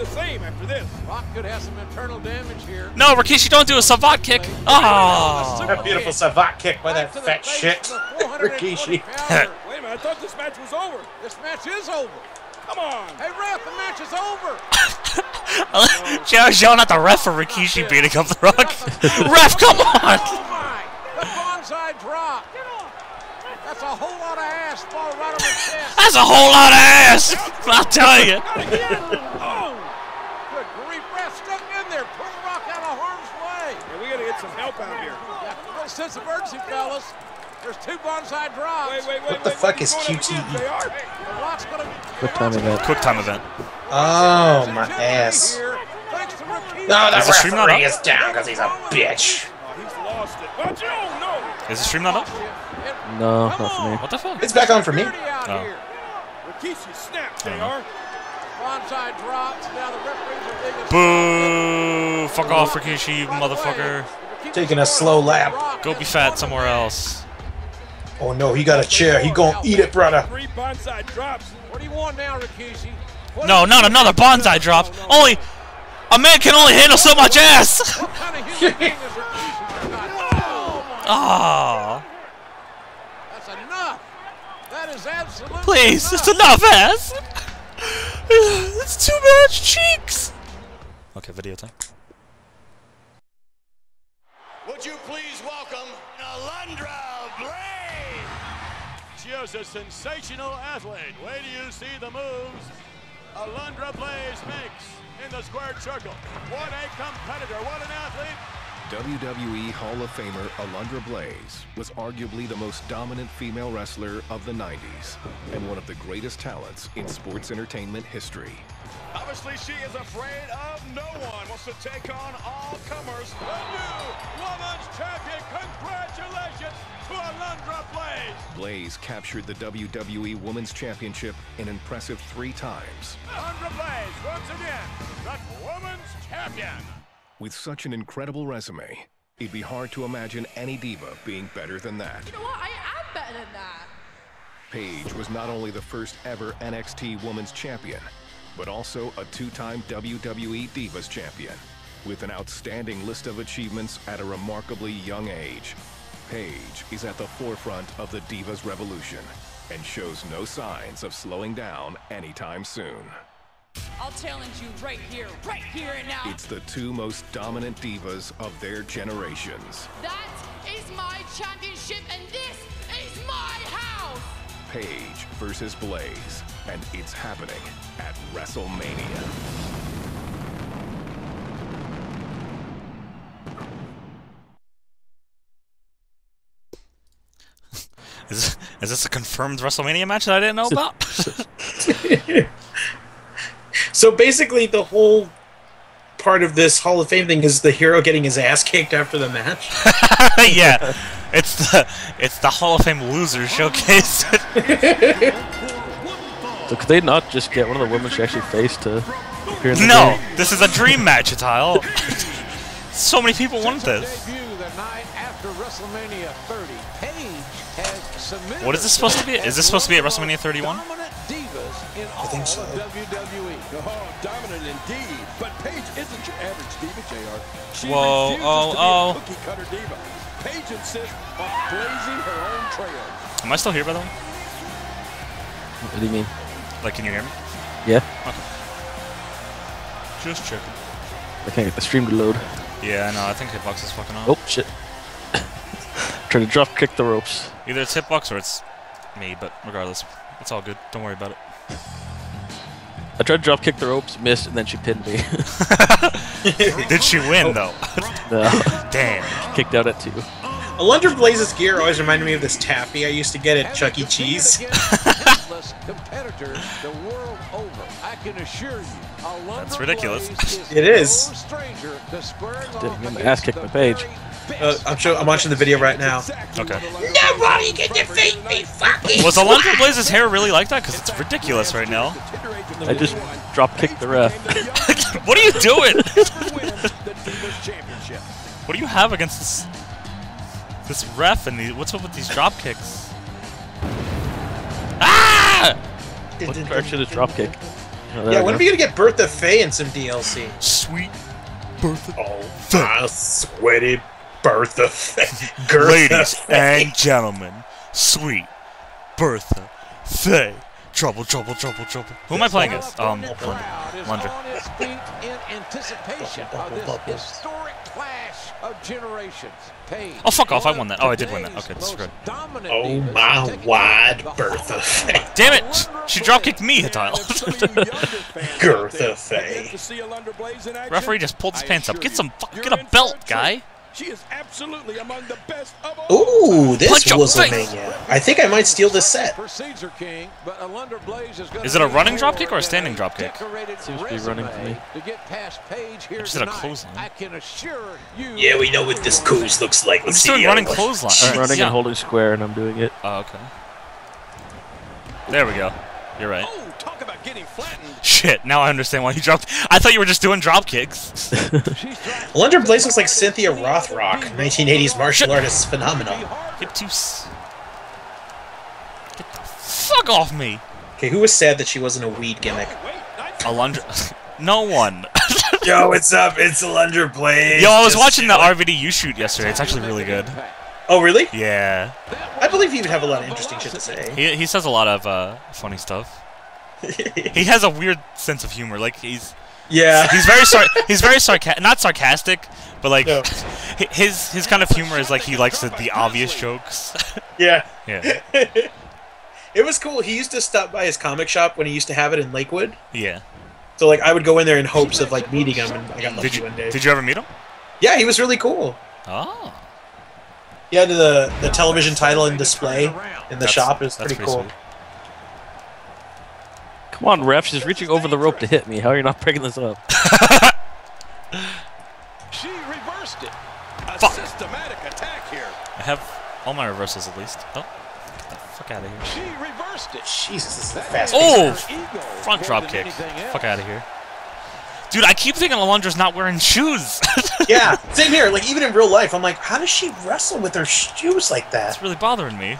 Speaker 10: the same after this.
Speaker 5: Rock could have some internal damage here.
Speaker 1: No, Rikishi, don't do a savate kick. Oh.
Speaker 2: That beautiful savate kick by that fat shit, Rikishi.
Speaker 10: Wait a minute, I thought this match was over.
Speaker 5: This match is over.
Speaker 10: Come on.
Speaker 5: Hey, ref, the match is over.
Speaker 1: Joe's yelling at the ref for Rikishi beating up the Rock. Ref, come on!
Speaker 5: Oh my! The bonsai drop. That's a whole lot of ass falling right on the chest.
Speaker 1: That's a whole lot of ass! I'll tell you.
Speaker 5: Oh! Good grief, ref stuck in there. Pull Rock out of harm's way.
Speaker 10: Yeah, we gotta get some help out here.
Speaker 5: Yeah, a little sense of urgency, fellas. There's two bonsai drops.
Speaker 10: Wait, wait, wait,
Speaker 2: What the
Speaker 10: wait,
Speaker 2: fuck
Speaker 10: wait,
Speaker 2: is
Speaker 10: what's
Speaker 2: Q
Speaker 10: going
Speaker 2: T E?
Speaker 10: on again, J R?
Speaker 5: The Rock's gonna
Speaker 9: Quick time event.
Speaker 1: Quick time event.
Speaker 2: Oh, my ass.
Speaker 5: here, thanks to Rikishi.
Speaker 2: No, the
Speaker 1: Is the stream not
Speaker 2: referee
Speaker 1: up?
Speaker 2: is down because he's a bitch.
Speaker 10: Oh, he's lost it. Watch it. Oh, no.
Speaker 1: Is the stream not up?
Speaker 9: No, not for me.
Speaker 1: What the fuck?
Speaker 2: It's back on for me.
Speaker 1: Oh.
Speaker 10: Rikishi snapped, J
Speaker 1: Uh-huh.
Speaker 10: R.
Speaker 5: Bonsai drops. Now the referees are digging.
Speaker 1: Boo! Fuck off, Rikishi, you motherfucker.
Speaker 2: Taking a slow lap.
Speaker 1: Go be fat somewhere else.
Speaker 2: Oh no, he got a chair. He gonna eat it, brother.
Speaker 10: Three bonsai drops.
Speaker 5: What do you want now, Rikishi? What
Speaker 1: No,
Speaker 5: do you
Speaker 1: not
Speaker 5: want?
Speaker 1: another bonsai drop. Only a man can only handle so much ass.
Speaker 5: What kind of human being is Rikishi? Oh,
Speaker 1: Ah,
Speaker 5: that's enough. That is absolutely
Speaker 1: please,
Speaker 5: enough.
Speaker 1: it's enough ass. It's too much cheeks. Okay, video time.
Speaker 5: Would you please welcome Alundra Blaze?
Speaker 10: Just a sensational athlete. Wait till you see the moves Alundra Blaze makes in the squared circle. What a competitor. What an athlete.
Speaker 4: W W E Hall of Famer Alundra Blaze was arguably the most dominant female wrestler of the nineties and one of the greatest talents in sports entertainment history.
Speaker 10: Obviously, she is afraid of no one. Wants to take on all comers. The new women's champion. Congratulations to Alundra Blaze.
Speaker 4: Blaze captured the W W E Women's Championship an impressive three times.
Speaker 10: Alundra Blaze, once again, the women's champion.
Speaker 4: With such an incredible resume, it'd be hard to imagine any diva being better than that.
Speaker 7: You know what? I am better than that.
Speaker 4: Paige was not only the first ever N X T Women's Champion, but also a two-time W W E Divas Champion. With an outstanding list of achievements at a remarkably young age, Paige is at the forefront of the Divas revolution and shows no signs of slowing down anytime soon.
Speaker 7: I'll challenge you right here, right here and now.
Speaker 4: It's the two most dominant divas of their generations.
Speaker 7: That is my championship, and this is my house.
Speaker 4: Paige versus Blaze, and it's happening at WrestleMania.
Speaker 1: Is, is this a confirmed WrestleMania match that I didn't know about?
Speaker 2: So basically, the whole part of this Hall of Fame thing is the hero getting his ass kicked after the match.
Speaker 1: Yeah, it's the it's the Hall of Fame loser showcase.
Speaker 9: So could they not just get one of the women she actually faced to appear in the
Speaker 1: No,
Speaker 9: game?
Speaker 1: this is a dream match, Tile. So many people want this.
Speaker 5: Debut the night after WrestleMania thirty. Paige has submitted
Speaker 1: What is this supposed to be? Is this supposed to be at WrestleMania thirty-one?
Speaker 5: dominant divas in all
Speaker 2: I think so.
Speaker 5: of W W E.
Speaker 10: Oh, dominant indeed. But Paige isn't your average diva, J R. She
Speaker 1: Whoa,
Speaker 10: refuses
Speaker 1: oh,
Speaker 10: to be
Speaker 1: oh.
Speaker 10: a cookie-cutter diva. Paige insists on blazing her own trail.
Speaker 1: Am I still here, by the way?
Speaker 9: What do you mean?
Speaker 1: Like, can you hear me?
Speaker 9: Yeah,
Speaker 1: Just checking.
Speaker 9: I can't get the stream to load.
Speaker 1: Yeah, no, I think Hitbox is fucking on.
Speaker 9: Oh shit! Trying to drop kick the ropes.
Speaker 1: Either it's Hitbox or it's me, but regardless, it's all good. Don't worry about it.
Speaker 9: I tried to drop kick the ropes, missed, and then she pinned me.
Speaker 1: Did she win, though?
Speaker 9: No,
Speaker 1: Damn.
Speaker 9: kicked out at two.
Speaker 2: Alundra Blaze's gear always reminded me of this taffy I used to get at Chuck E. Cheese.
Speaker 5: Competitors the world over. I can assure you. Alundra
Speaker 1: That's ridiculous.
Speaker 5: Blaze
Speaker 2: It is.
Speaker 5: no stranger to squaring
Speaker 9: Didn't
Speaker 5: off
Speaker 9: get my
Speaker 5: against
Speaker 9: ass kicked
Speaker 5: the
Speaker 9: by Paige.
Speaker 5: very
Speaker 2: Uh, I'm sure I'm watching the video right now.
Speaker 1: Okay.
Speaker 2: Nobody can defeat me, fucking
Speaker 1: Was Alundra Blaze's hair really like that? Because it's ridiculous right now.
Speaker 9: I just drop kicked the ref.
Speaker 1: What are you doing? What do you have against this this ref and the, what's up with these drop kicks? Ah!
Speaker 9: What direction is drop kick? Oh,
Speaker 2: yeah, when are we gonna get Bertha Faye in some D L C?
Speaker 1: Sweet Bertha.
Speaker 3: Oh, my sweaty Bertha Faye. Gertha
Speaker 1: Ladies
Speaker 3: Faye.
Speaker 1: and gentlemen, sweet Bertha Faye. Trouble, trouble, trouble, trouble. Who am I playing as? Um, Lunder.
Speaker 11: On its feet in anticipation of this historic clash of generations. Paige,
Speaker 1: Oh, fuck off. I won that. Oh, I did win that. Okay, this is good.
Speaker 3: Oh, my wide Bertha Faye.
Speaker 1: Damn it! She dropkicked me, Hatile.
Speaker 3: Gertha Faye.
Speaker 1: Referee just pulled his pants up. Get some fuck. Get a belt, guy.
Speaker 5: She is absolutely among the best of all.
Speaker 2: Ooh, this
Speaker 1: Punch your
Speaker 2: Wuzzlemania. I think I might steal this set.
Speaker 11: Procedure king, but Alundra Blaze is going
Speaker 1: Is it a running dropkick or a standing dropkick?
Speaker 9: Seems to be running for me.
Speaker 11: To get past Paige here
Speaker 1: I just did a
Speaker 11: tonight,
Speaker 1: clothesline.
Speaker 11: I can assure you.
Speaker 3: Yeah, we know what this coos looks like.
Speaker 1: I'm
Speaker 3: Let's
Speaker 1: just
Speaker 3: see
Speaker 1: doing
Speaker 3: the
Speaker 1: running
Speaker 3: other one.
Speaker 1: clothesline.
Speaker 9: I'm running
Speaker 1: yeah.
Speaker 9: and holding square, and I'm doing it.
Speaker 1: Oh, okay. There we go. You're right.
Speaker 5: Oh, talk about getting flattened.
Speaker 1: Shit, now I understand why you dropped. I thought you were just doing drop kicks.
Speaker 2: Lunder Blaze looks like Cynthia Rothrock, nineteen eighties martial artist phenomenon.
Speaker 1: Get to. S Get the fuck off me.
Speaker 2: Okay, who was sad that she wasn't a weed gimmick?
Speaker 1: Alundra. No one.
Speaker 3: Yo, what's up? It's Lunder Blaze.
Speaker 1: Yo, I was
Speaker 3: Just
Speaker 1: watching the
Speaker 3: chilling.
Speaker 1: R V D U shoot yesterday. It's actually really good.
Speaker 2: Oh, really?
Speaker 1: Yeah.
Speaker 2: I believe he would have a lot of interesting shit to say.
Speaker 1: He, he says a lot of uh, funny stuff. He has a weird sense of humor. Like, he's.
Speaker 2: Yeah.
Speaker 1: He's very sar he's very sarca not sarcastic, but like
Speaker 2: No.
Speaker 1: hi- his his kind of humor is like he likes the, the obvious jokes.
Speaker 2: Yeah.
Speaker 1: Yeah.
Speaker 2: It was cool. He used to stop by his comic shop when he used to have it in Lakewood.
Speaker 1: Yeah.
Speaker 2: So like I would go in there in hopes of like meeting him, and I got lucky
Speaker 1: Did you
Speaker 2: one day.
Speaker 1: did you ever meet him?
Speaker 2: Yeah, he was really cool.
Speaker 1: Oh.
Speaker 2: He had the the television title and display in the
Speaker 1: That's-
Speaker 2: shop. It was
Speaker 1: that's
Speaker 2: pretty
Speaker 1: pretty
Speaker 2: cool.
Speaker 1: sweet.
Speaker 9: Come on, ref. She's reaching over the rope to hit me. How are you not breaking this up?
Speaker 5: She reversed it. A
Speaker 1: Fuck.
Speaker 5: systematic attack here.
Speaker 1: I have all my reversals at least. Oh. Get the fuck out of here.
Speaker 5: She reversed it.
Speaker 2: Jesus, this is a fast.
Speaker 1: Oh!
Speaker 5: Ego
Speaker 1: Front
Speaker 5: more
Speaker 1: drop
Speaker 5: than
Speaker 1: kick.
Speaker 5: anything else.
Speaker 1: Fuck out of here. Dude, I keep thinking Alundra's not wearing shoes.
Speaker 2: Yeah, same here. Like even in real life, I'm like, how does she wrestle with her shoes like that?
Speaker 1: It's really bothering me.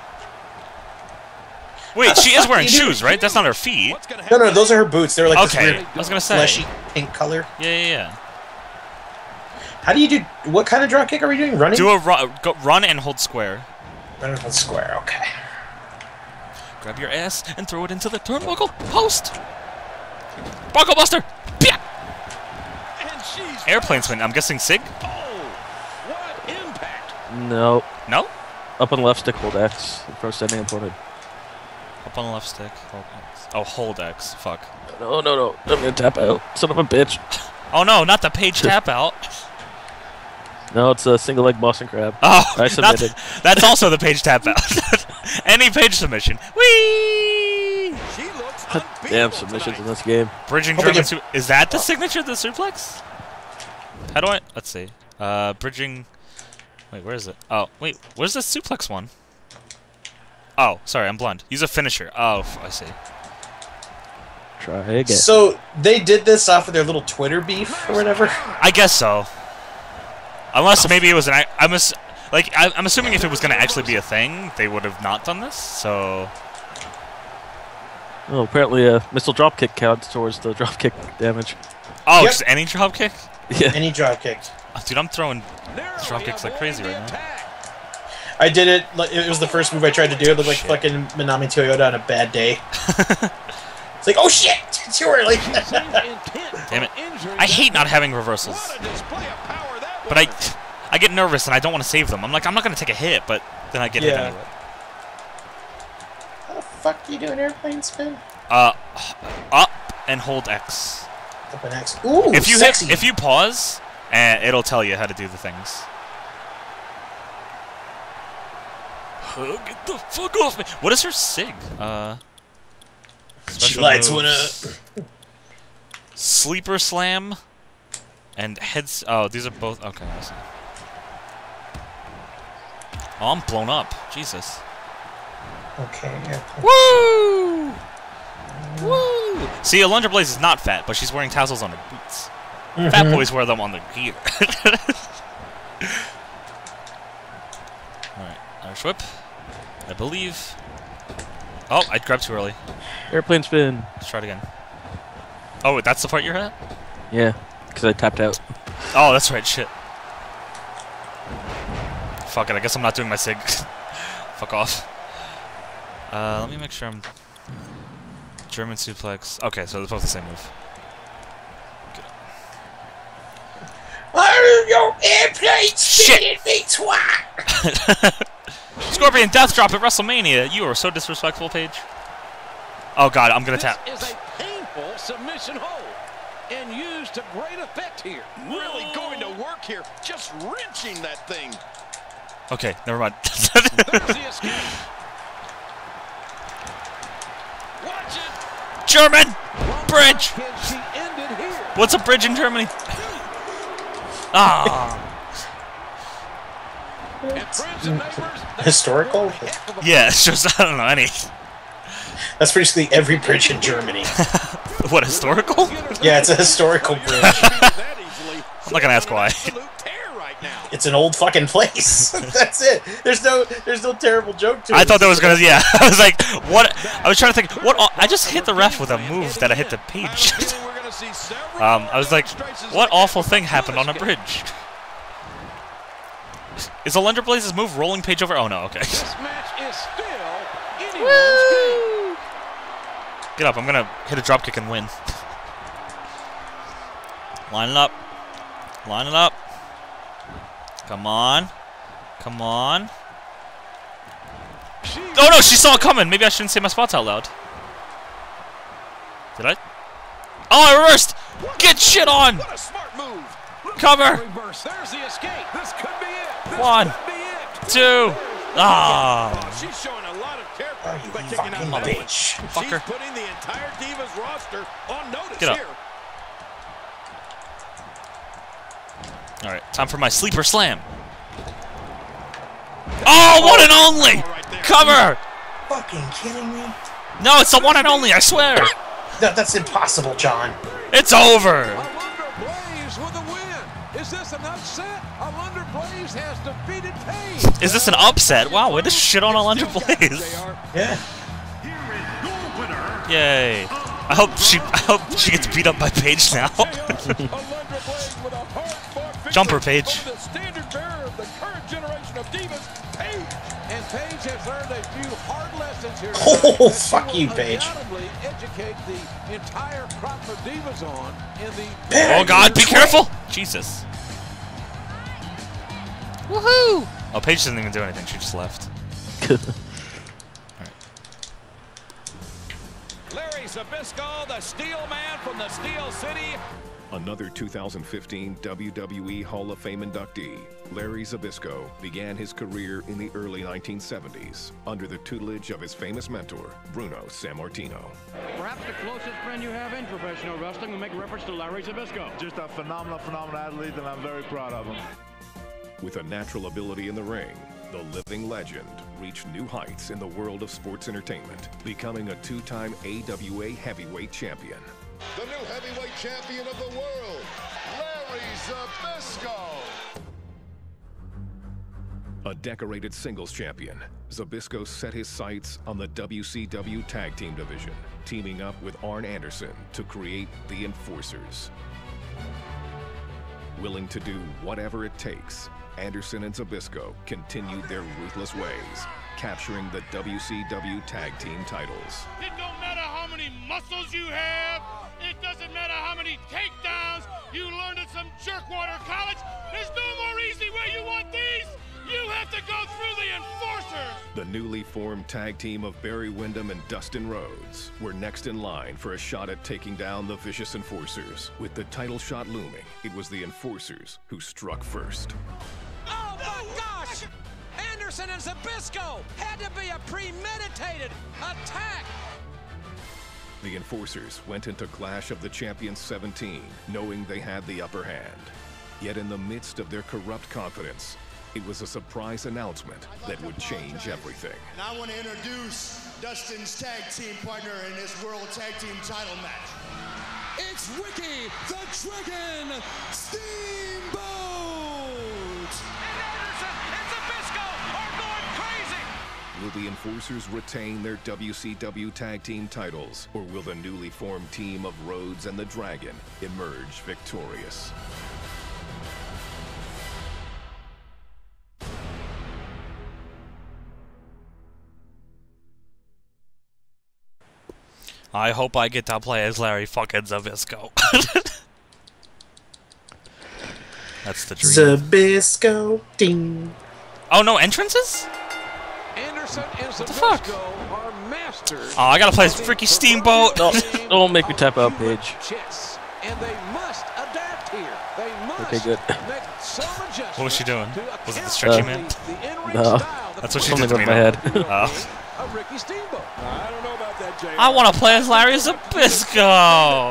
Speaker 1: Wait,
Speaker 2: How the
Speaker 1: she is
Speaker 2: fuck
Speaker 1: wearing
Speaker 2: do you do-
Speaker 1: shoes, right? That's not her feet.
Speaker 5: What's gonna
Speaker 2: No,
Speaker 5: happen
Speaker 2: no, those are her boots. They're like
Speaker 1: Okay,
Speaker 2: this weird
Speaker 1: I was gonna say.
Speaker 2: fleshy pink color.
Speaker 1: Yeah, yeah, yeah.
Speaker 2: How do you do? What kind of drop kick are we doing? Running?
Speaker 1: Do a ru go, run and hold square.
Speaker 2: Running on square. Okay.
Speaker 1: Grab your ass and throw it into the turnbuckle post. Buckle buster. Pia!
Speaker 5: And she's
Speaker 1: Airplane spin. I'm guessing Sig.
Speaker 5: oh, what impact!
Speaker 9: No.
Speaker 1: No.
Speaker 9: Up on the left stick, hold X. Pro standing opponent.
Speaker 1: Up on the left stick. Hold X. Oh, hold X. Fuck.
Speaker 9: No, no, no. I'm gonna tap out. Son of a bitch.
Speaker 1: Oh no, not the page tap out.
Speaker 9: No, it's a single leg Boston Crab.
Speaker 1: Oh,
Speaker 9: I
Speaker 1: not
Speaker 9: submitted.
Speaker 1: th that's also the page tap out. Any page submission. Whee!
Speaker 5: She looks
Speaker 9: Damn
Speaker 5: unbeatable
Speaker 9: submissions
Speaker 5: tonight.
Speaker 9: in this game.
Speaker 1: Bridging
Speaker 2: Hope we
Speaker 1: German.
Speaker 2: get-
Speaker 1: Su is that the signature of the suplex? How do I? Let's see. Uh, bridging. Wait, where is it? Oh, wait. Where's the suplex one? Oh, sorry, I'm blind. Use a finisher. Oh, f I see.
Speaker 9: Try again.
Speaker 2: So they did this off of their little Twitter beef or whatever.
Speaker 1: I guess so. Unless maybe it was an. ac- I'm ass like I, I'm assuming if it was going to actually be a thing, they would have not done this. So
Speaker 9: Oh, apparently a missile dropkick counts towards the dropkick damage.
Speaker 1: oh,
Speaker 2: Yep.
Speaker 1: just any drop kick.
Speaker 9: Yeah.
Speaker 2: Any drop kick.
Speaker 1: Oh, dude, I'm throwing
Speaker 5: Narrowly
Speaker 1: drop kicks like crazy right
Speaker 5: avoiding the
Speaker 1: now.
Speaker 5: attack.
Speaker 2: I did it. Like, it was the first move I tried to do. It looked like
Speaker 1: Shit.
Speaker 2: fucking Minami Toyota on a bad day. It's like, oh shit, it's too early.
Speaker 1: Damn it! I hate not having reversals,
Speaker 5: What a display of power that
Speaker 1: but I
Speaker 5: was.
Speaker 1: I get nervous and I don't want to save them. I'm like, I'm not going to take a hit, but then I get hit
Speaker 2: Yeah.
Speaker 1: anyway.
Speaker 2: How the fuck do you do an airplane spin?
Speaker 1: Uh, up and hold X.
Speaker 2: Up and X. Ooh,
Speaker 1: If you
Speaker 2: sexy.
Speaker 1: hit, if you pause, uh, it'll tell you how to do the things. Oh, get the fuck off me! What is her sig? Uh,
Speaker 3: She
Speaker 1: special
Speaker 3: lights one
Speaker 1: moves.
Speaker 3: up.
Speaker 1: Sleeper slam and heads. Oh, these are both okay. I see. Oh, I'm blown up. Jesus.
Speaker 2: Okay. airplane.
Speaker 1: Woo! Woo! See, Alundra Blaze is not fat, but she's wearing tassels on her boots. Fat
Speaker 2: Mhm.
Speaker 1: boys wear them on their gear. Alright, Irish whip. I believe. Oh, I grabbed too early.
Speaker 9: Airplane spin.
Speaker 1: Let's try it again. Oh, wait, that's the part you're at?
Speaker 9: Yeah, because I tapped out.
Speaker 1: Oh, that's right. Shit. Fuck it. I guess I'm not doing my sig. Fuck off. Uh, let me make sure I'm... German suplex. Okay, so they're both the same move.
Speaker 2: Are your airplanes spinning me, twat?
Speaker 1: Scorpion Death Drop at WrestleMania. You are so disrespectful, Paige. Oh god, I'm gonna tap.
Speaker 11: This is a painful submission hold, and used to great effect here.
Speaker 5: Really going to work here, just wrenching that thing.
Speaker 1: Okay, never mind.
Speaker 11: There's the escape. Watch it.
Speaker 1: German bridge.
Speaker 11: Can she end it here?
Speaker 1: What's a bridge in Germany? Ah.
Speaker 2: Historical?
Speaker 1: Yeah, it's just I don't know any.
Speaker 2: That's basically every bridge in Germany.
Speaker 1: What, historical?
Speaker 2: Yeah, it's a historical bridge.
Speaker 1: I'm not gonna ask why.
Speaker 2: It's an old fucking place. That's it. There's no, there's no terrible joke to it.
Speaker 1: I thought that was gonna, yeah. I was like, what? I was trying to think, what? I just hit the ref with a move that I hit the Page. um, I was like, what awful thing happened on a bridge? Is Alundra Blaze's move rolling Page over? Oh no, okay.
Speaker 11: This match is still anyone's game.
Speaker 1: Get up, I'm gonna hit a dropkick and win. Line it up. Line it up. Come on. Come on. Oh no, she saw it coming. Maybe I shouldn't say my spots out loud. Did I? Oh, I reversed! Get shit on!
Speaker 5: What a smart move.
Speaker 1: Cover!
Speaker 11: There's the escape. This could be it. This
Speaker 1: One.
Speaker 11: could be it.
Speaker 1: Two. Ah.
Speaker 5: Oh, she's showing a lot of character
Speaker 2: Oh, you
Speaker 5: by kicking out
Speaker 2: fucking
Speaker 5: that
Speaker 2: bitch.
Speaker 1: Fucker.
Speaker 5: She's putting the entire Divas roster on notice
Speaker 1: Get up.
Speaker 5: here.
Speaker 1: Alright, time for my sleeper slam. Oh, one and only! Cover!
Speaker 2: Fucking kidding me?
Speaker 1: No, it's the one and only, I swear!
Speaker 2: No, that's impossible, John.
Speaker 1: It's over!
Speaker 11: Alundra Blaze with a win. Is this an upset? Alundra Blaze has defeated Paige.
Speaker 1: Is this an upset? Wow, way to shit on Alundra Blaze.
Speaker 2: Yeah.
Speaker 1: Yay. I hope she I hope she gets beat up by Paige now. Jumper, Paige.
Speaker 11: The standard bearer of the current generation of divas, Paige. And Paige has learned a few hard lessons here.
Speaker 2: Oh, fuck you, Paige.
Speaker 11: Undoubtedly educate the entire crop of divas on in the.
Speaker 1: Oh god, be careful! Jesus. Woohoo! Oh, Paige didn't even do anything, she just left.
Speaker 5: Larry Zbyszko, the Steel Man from the Steel City.
Speaker 4: Another two thousand fifteen W W E Hall of Fame inductee, Larry Zbyszko began his career in the early nineteen seventies under the tutelage of his famous mentor, Bruno Sammartino.
Speaker 12: Perhaps the closest friend you have in professional wrestling will make reference to Larry Zbyszko.
Speaker 13: Just a phenomenal, phenomenal athlete, and I'm very proud of him.
Speaker 4: With a natural ability in the ring, the living legend reached new heights in the world of sports entertainment, becoming a two-time A W A heavyweight champion.
Speaker 14: The new heavyweight champion of the world, Larry Zbyszko.
Speaker 4: A decorated singles champion, Zbyszko set his sights on the W C W Tag Team division, teaming up with Arn Anderson to create the Enforcers. Willing to do whatever it takes, Anderson and Zbyszko continued their ruthless ways, capturing the W C W Tag Team titles.
Speaker 15: It don't matter how many muscles you have. It doesn't matter how many takedowns you learned at some jerkwater college. There's no more easy way you want these. You have to go through the Enforcers.
Speaker 4: The newly formed tag team of Barry Windham and Dustin Rhodes were next in line for a shot at taking down the Vicious Enforcers. With the title shot looming, it was the Enforcers who struck first.
Speaker 11: Oh my gosh! Anderson and Zbyszko had to be a premeditated attack.
Speaker 4: The Enforcers went into Clash of the Champions seventeen, knowing they had the upper hand. Yet in the midst of their corrupt confidence, it was a surprise announcement that would change everything.
Speaker 6: And I want to introduce Dustin's tag team partner in this World Tag Team title match.
Speaker 16: It's Ricky the Dragon Steamboat!
Speaker 11: And Anderson and Zbyszko are going crazy!
Speaker 4: Will the Enforcers retain their W C W Tag Team titles, or will the newly formed team of Rhodes and the Dragon emerge victorious?
Speaker 1: I hope I get to play as Larry fucking Zbyszko. That's the dream.
Speaker 2: Zbyszko, ding.
Speaker 1: Oh, no entrances?
Speaker 11: Anderson and
Speaker 1: What the fuck?
Speaker 11: are masters.
Speaker 1: Oh, I gotta play as Ricky Steamboat.
Speaker 9: No, don't make me tap out, Paige.
Speaker 11: Chess, and they must adapt here. They must
Speaker 9: Okay, good.
Speaker 11: make some adjustments.
Speaker 1: What was she doing? Was it the stretchy
Speaker 9: Uh,
Speaker 1: man?
Speaker 9: No.
Speaker 1: That's what she
Speaker 9: Something
Speaker 1: did to
Speaker 9: with
Speaker 1: me.
Speaker 9: my head.
Speaker 1: Oh.
Speaker 11: Of Ricky Steamboat.
Speaker 10: I don't know about that, J R.
Speaker 1: I want to play as Larry Zbyszko.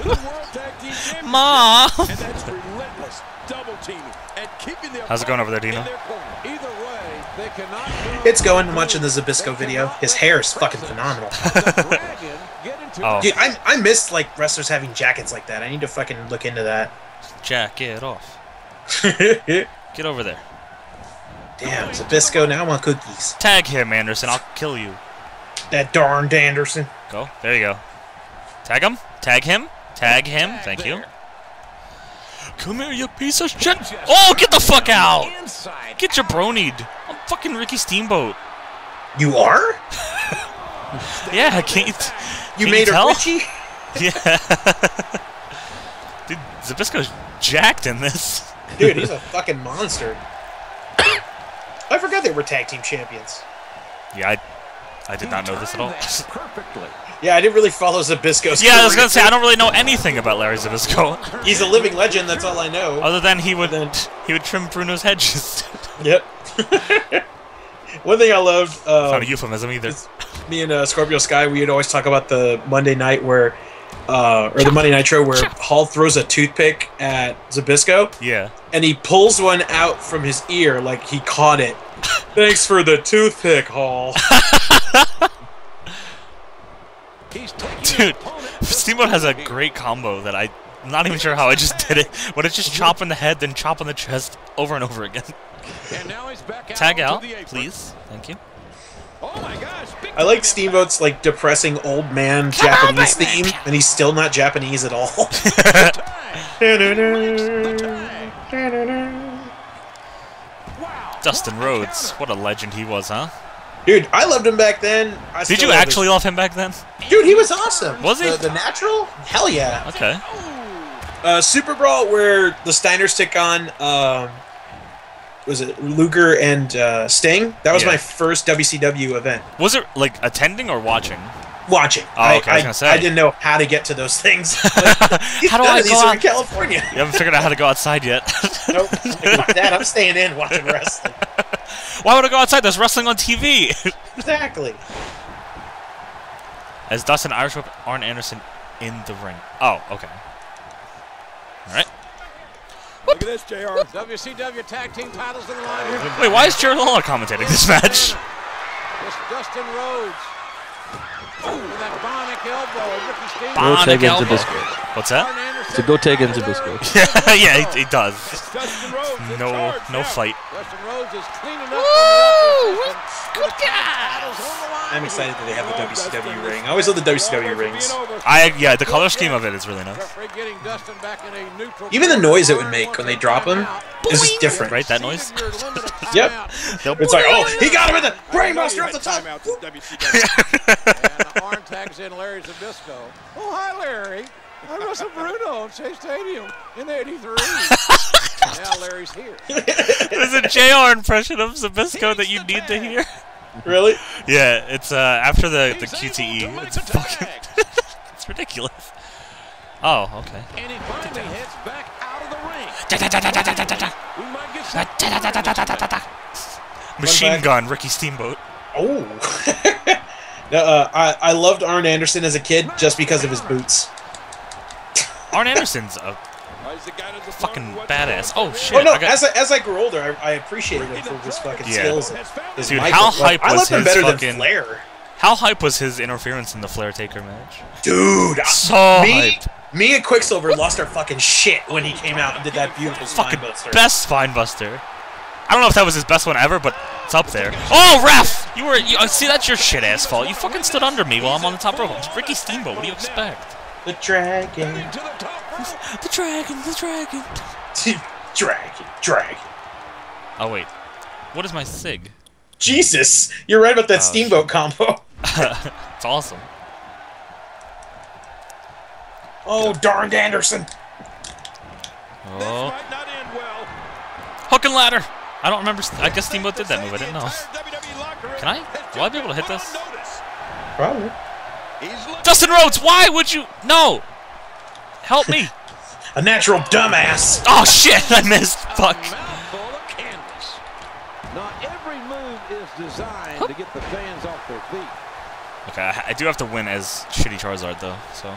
Speaker 1: Ma.
Speaker 10: And that's relentless double teaming and keeping their
Speaker 1: How's it going over there, Dino?
Speaker 11: Either way, they cannot
Speaker 2: It's going much in the Zbyszko video. His hair is fucking phenomenal.
Speaker 1: Oh.
Speaker 2: Dude, I, I miss like wrestlers having jackets like that. I need to fucking look into that.
Speaker 1: Jack, get off. Get over there.
Speaker 2: Damn, Zbyszko, now I want cookies.
Speaker 1: Tag him, Anderson. I'll kill you.
Speaker 2: That darned Anderson.
Speaker 1: Go. There you go. Tag him. Tag him. Tag him. Thank you. Come here, you piece of shit. Oh, get the fuck out. Get jabronied. I'm fucking Ricky Steamboat.
Speaker 2: You are?
Speaker 1: Yeah, can't you,
Speaker 2: You
Speaker 1: can
Speaker 2: made
Speaker 1: you
Speaker 2: her
Speaker 1: tell?
Speaker 2: Richie?
Speaker 1: Yeah. Dude, Zbyszko's jacked in this.
Speaker 2: Dude, he's a fucking monster. I forgot they were tag team champions.
Speaker 1: Yeah, I, I did not know this at all.
Speaker 2: Yeah, I didn't really follow Zbyszko's
Speaker 1: Yeah, I was
Speaker 2: career.
Speaker 1: gonna say I don't really know anything about Larry Zbyszko.
Speaker 2: He's a living legend. That's all I know.
Speaker 1: Other than he would he would trim Bruno's hedges.
Speaker 2: Yep. One thing I loved. Um,
Speaker 1: Not a euphemism either.
Speaker 2: Me and uh, Scorpio Sky, we would always talk about the Monday night where, uh, or the Monday Nitro where Hall throws a toothpick at Zbyszko.
Speaker 1: Yeah.
Speaker 2: And he pulls one out from his ear like he caught it. Thanks for the toothpick, Hall.
Speaker 1: Dude, Steamboat has a great combo that I, I'm not even sure how I just did it, but it's just chop in the head, then chop on the chest over and over again.
Speaker 11: And now he's back out
Speaker 1: Tag out,
Speaker 11: onto the apron.
Speaker 1: please. Thank you.
Speaker 11: Oh my gosh, big
Speaker 2: I like Steamboat's like depressing old man Japanese theme, and he's still not Japanese at all.
Speaker 1: Dustin Rhodes, what a legend he was, huh?
Speaker 2: Dude, I loved him back then. I
Speaker 1: Did
Speaker 2: still
Speaker 1: you
Speaker 2: love
Speaker 1: actually
Speaker 2: his-
Speaker 1: love him back then?
Speaker 2: Dude, he was awesome.
Speaker 1: Was he?
Speaker 2: The, the natural? Hell yeah.
Speaker 1: Okay.
Speaker 2: Uh, Super Brawl, where the Steiners took on, um, was it Luger and uh, Sting? That was
Speaker 1: Yeah.
Speaker 2: my first W C W event.
Speaker 1: Was it like attending or watching?
Speaker 2: Watching.
Speaker 1: Oh, okay, I
Speaker 2: I,
Speaker 1: was gonna say.
Speaker 2: I didn't know how to get to those things.
Speaker 1: How do
Speaker 2: None
Speaker 1: I
Speaker 2: of these
Speaker 1: go
Speaker 2: are
Speaker 1: out?
Speaker 2: in California.
Speaker 1: You haven't figured out how to go outside yet.
Speaker 2: Nope. Like that, I'm staying in watching wrestling.
Speaker 1: Why would I go outside? There's wrestling on T V.
Speaker 2: Exactly.
Speaker 1: As Dustin Irish Whip Arn Anderson in the ring. Oh, okay. All right.
Speaker 10: Look at this, J R.
Speaker 11: W C W Tag Team titles in the line here.
Speaker 1: Wait, why is Jared Lawler commentating this match?
Speaker 11: It's Dustin Rhodes. Ooh, with that bionic elbow. Ricky Steamboat.
Speaker 9: Go
Speaker 1: Bionic
Speaker 9: take in
Speaker 1: elbow.
Speaker 9: Zbyszko.
Speaker 1: What's that?
Speaker 9: So go take in Zbyszko.
Speaker 1: yeah, yeah, he, he does.
Speaker 10: Dustin Rhodes in
Speaker 1: No,
Speaker 10: charge
Speaker 1: no
Speaker 10: now.
Speaker 1: fight.
Speaker 11: Dustin Rhodes is cleaning up on the
Speaker 7: Good guys.
Speaker 2: I'm excited that they have the W C W ring. I always love the W C W rings.
Speaker 1: I yeah, the color scheme of it is really nice.
Speaker 11: referee getting Dustin back in a neutral.
Speaker 2: Even the noise it would make when they drop them is just different.
Speaker 1: Right, that noise.
Speaker 2: Yep.
Speaker 1: They'll-
Speaker 2: It's like, oh, he got him in the brainbuster off the top.
Speaker 10: Timeouts in W C W.
Speaker 11: And the arm tags in Larry Zbyszko. Oh, hi, Larry. I wrestled Bruno on Shea Stadium in eighty-three. Now Larry's here.
Speaker 1: There's a J R impression of Zbyszko that you need to hear.
Speaker 2: Really?
Speaker 1: Yeah, it's uh, after the, the Q T E. It's fucking... it's ridiculous. Oh, okay.
Speaker 11: And he finally heads back out of the ring. We might get some.
Speaker 1: Machine gun, Ricky Steamboat.
Speaker 2: Oh. No, uh, I, I loved Arn Anderson as a kid just because of his boots.
Speaker 1: Arn Anderson's a fucking badass. Oh shit!
Speaker 2: Oh no!
Speaker 1: I got,
Speaker 2: As I, as I grew older, I, I appreciated him for his fucking
Speaker 1: Yeah.
Speaker 2: skills. And his
Speaker 1: Dude,
Speaker 2: mic.
Speaker 1: how
Speaker 2: Like,
Speaker 1: hype
Speaker 2: I
Speaker 1: was
Speaker 2: loved him
Speaker 1: his
Speaker 2: better
Speaker 1: fucking-
Speaker 2: than Flair.
Speaker 1: how hype was his interference in the Flair Taker match?
Speaker 2: Dude,
Speaker 1: So
Speaker 2: me,
Speaker 1: hyped.
Speaker 2: me and Quicksilver lost our fucking shit when he came out and did that beautiful spine
Speaker 1: Fucking
Speaker 2: buster.
Speaker 1: best spine buster. I don't know if that was his best one ever, but it's up there. Oh, ref! You were. You, see, that's your shit ass fault. You fucking stood under me while I'm on the top rope. It's Ricky Steamboat. What do you expect?
Speaker 2: The dragon.
Speaker 1: The dragon. The dragon.
Speaker 2: Dragon. Dragon.
Speaker 1: Oh wait, what is my sig?
Speaker 2: Jesus, you're right about that
Speaker 1: Oh,
Speaker 2: Steamboat combo.
Speaker 1: It's awesome.
Speaker 2: Oh, darned Anderson.
Speaker 1: Oh. Hook and ladder. I don't remember. I guess Steamboat did that move. I didn't know. Can I? Will I be able to hit this?
Speaker 2: Probably.
Speaker 1: Dustin Rhodes, why would you? No. Help me.
Speaker 2: A natural dumbass.
Speaker 1: Oh shit! I missed. Fuck.
Speaker 11: Now every move is designed to get the fans off their feet.
Speaker 1: Okay, I, I do have to win as shitty Charizard though, so.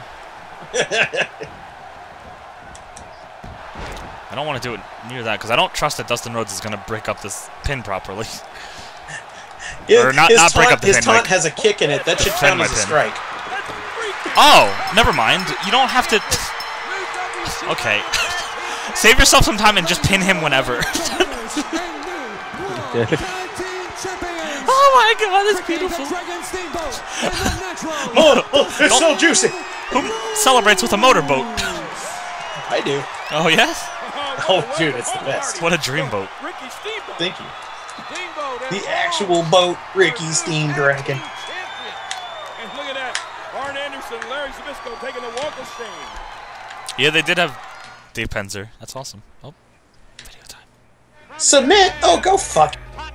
Speaker 1: I don't want to do it near that because I don't trust that Dustin Rhodes is gonna break up this pin properly.
Speaker 2: His,
Speaker 1: or not,
Speaker 2: his
Speaker 1: not break
Speaker 2: taunt,
Speaker 1: up the
Speaker 2: his
Speaker 1: pin.
Speaker 2: taunt
Speaker 1: like,
Speaker 2: has a kick in it. That should count as a
Speaker 1: pin.
Speaker 2: strike.
Speaker 1: Oh, never mind. You don't have to. Okay. Save yourself some time and just pin him whenever. Oh my god, that's beautiful.
Speaker 2: Oh, oh, it's so juicy.
Speaker 1: Who celebrates with a motorboat?
Speaker 2: I do.
Speaker 1: Oh, yes?
Speaker 2: Oh, dude, it's the best.
Speaker 1: What a dream boat.
Speaker 2: Thank you. The actual boat, Ricky Steam Dragon.
Speaker 10: And look at that. Arn Anderson, Larry Zbyszko taking a walk of shame.
Speaker 1: Yeah, they did have Dave Penzer. That's awesome. Oh, video time.
Speaker 2: Submit? Oh, go fuck.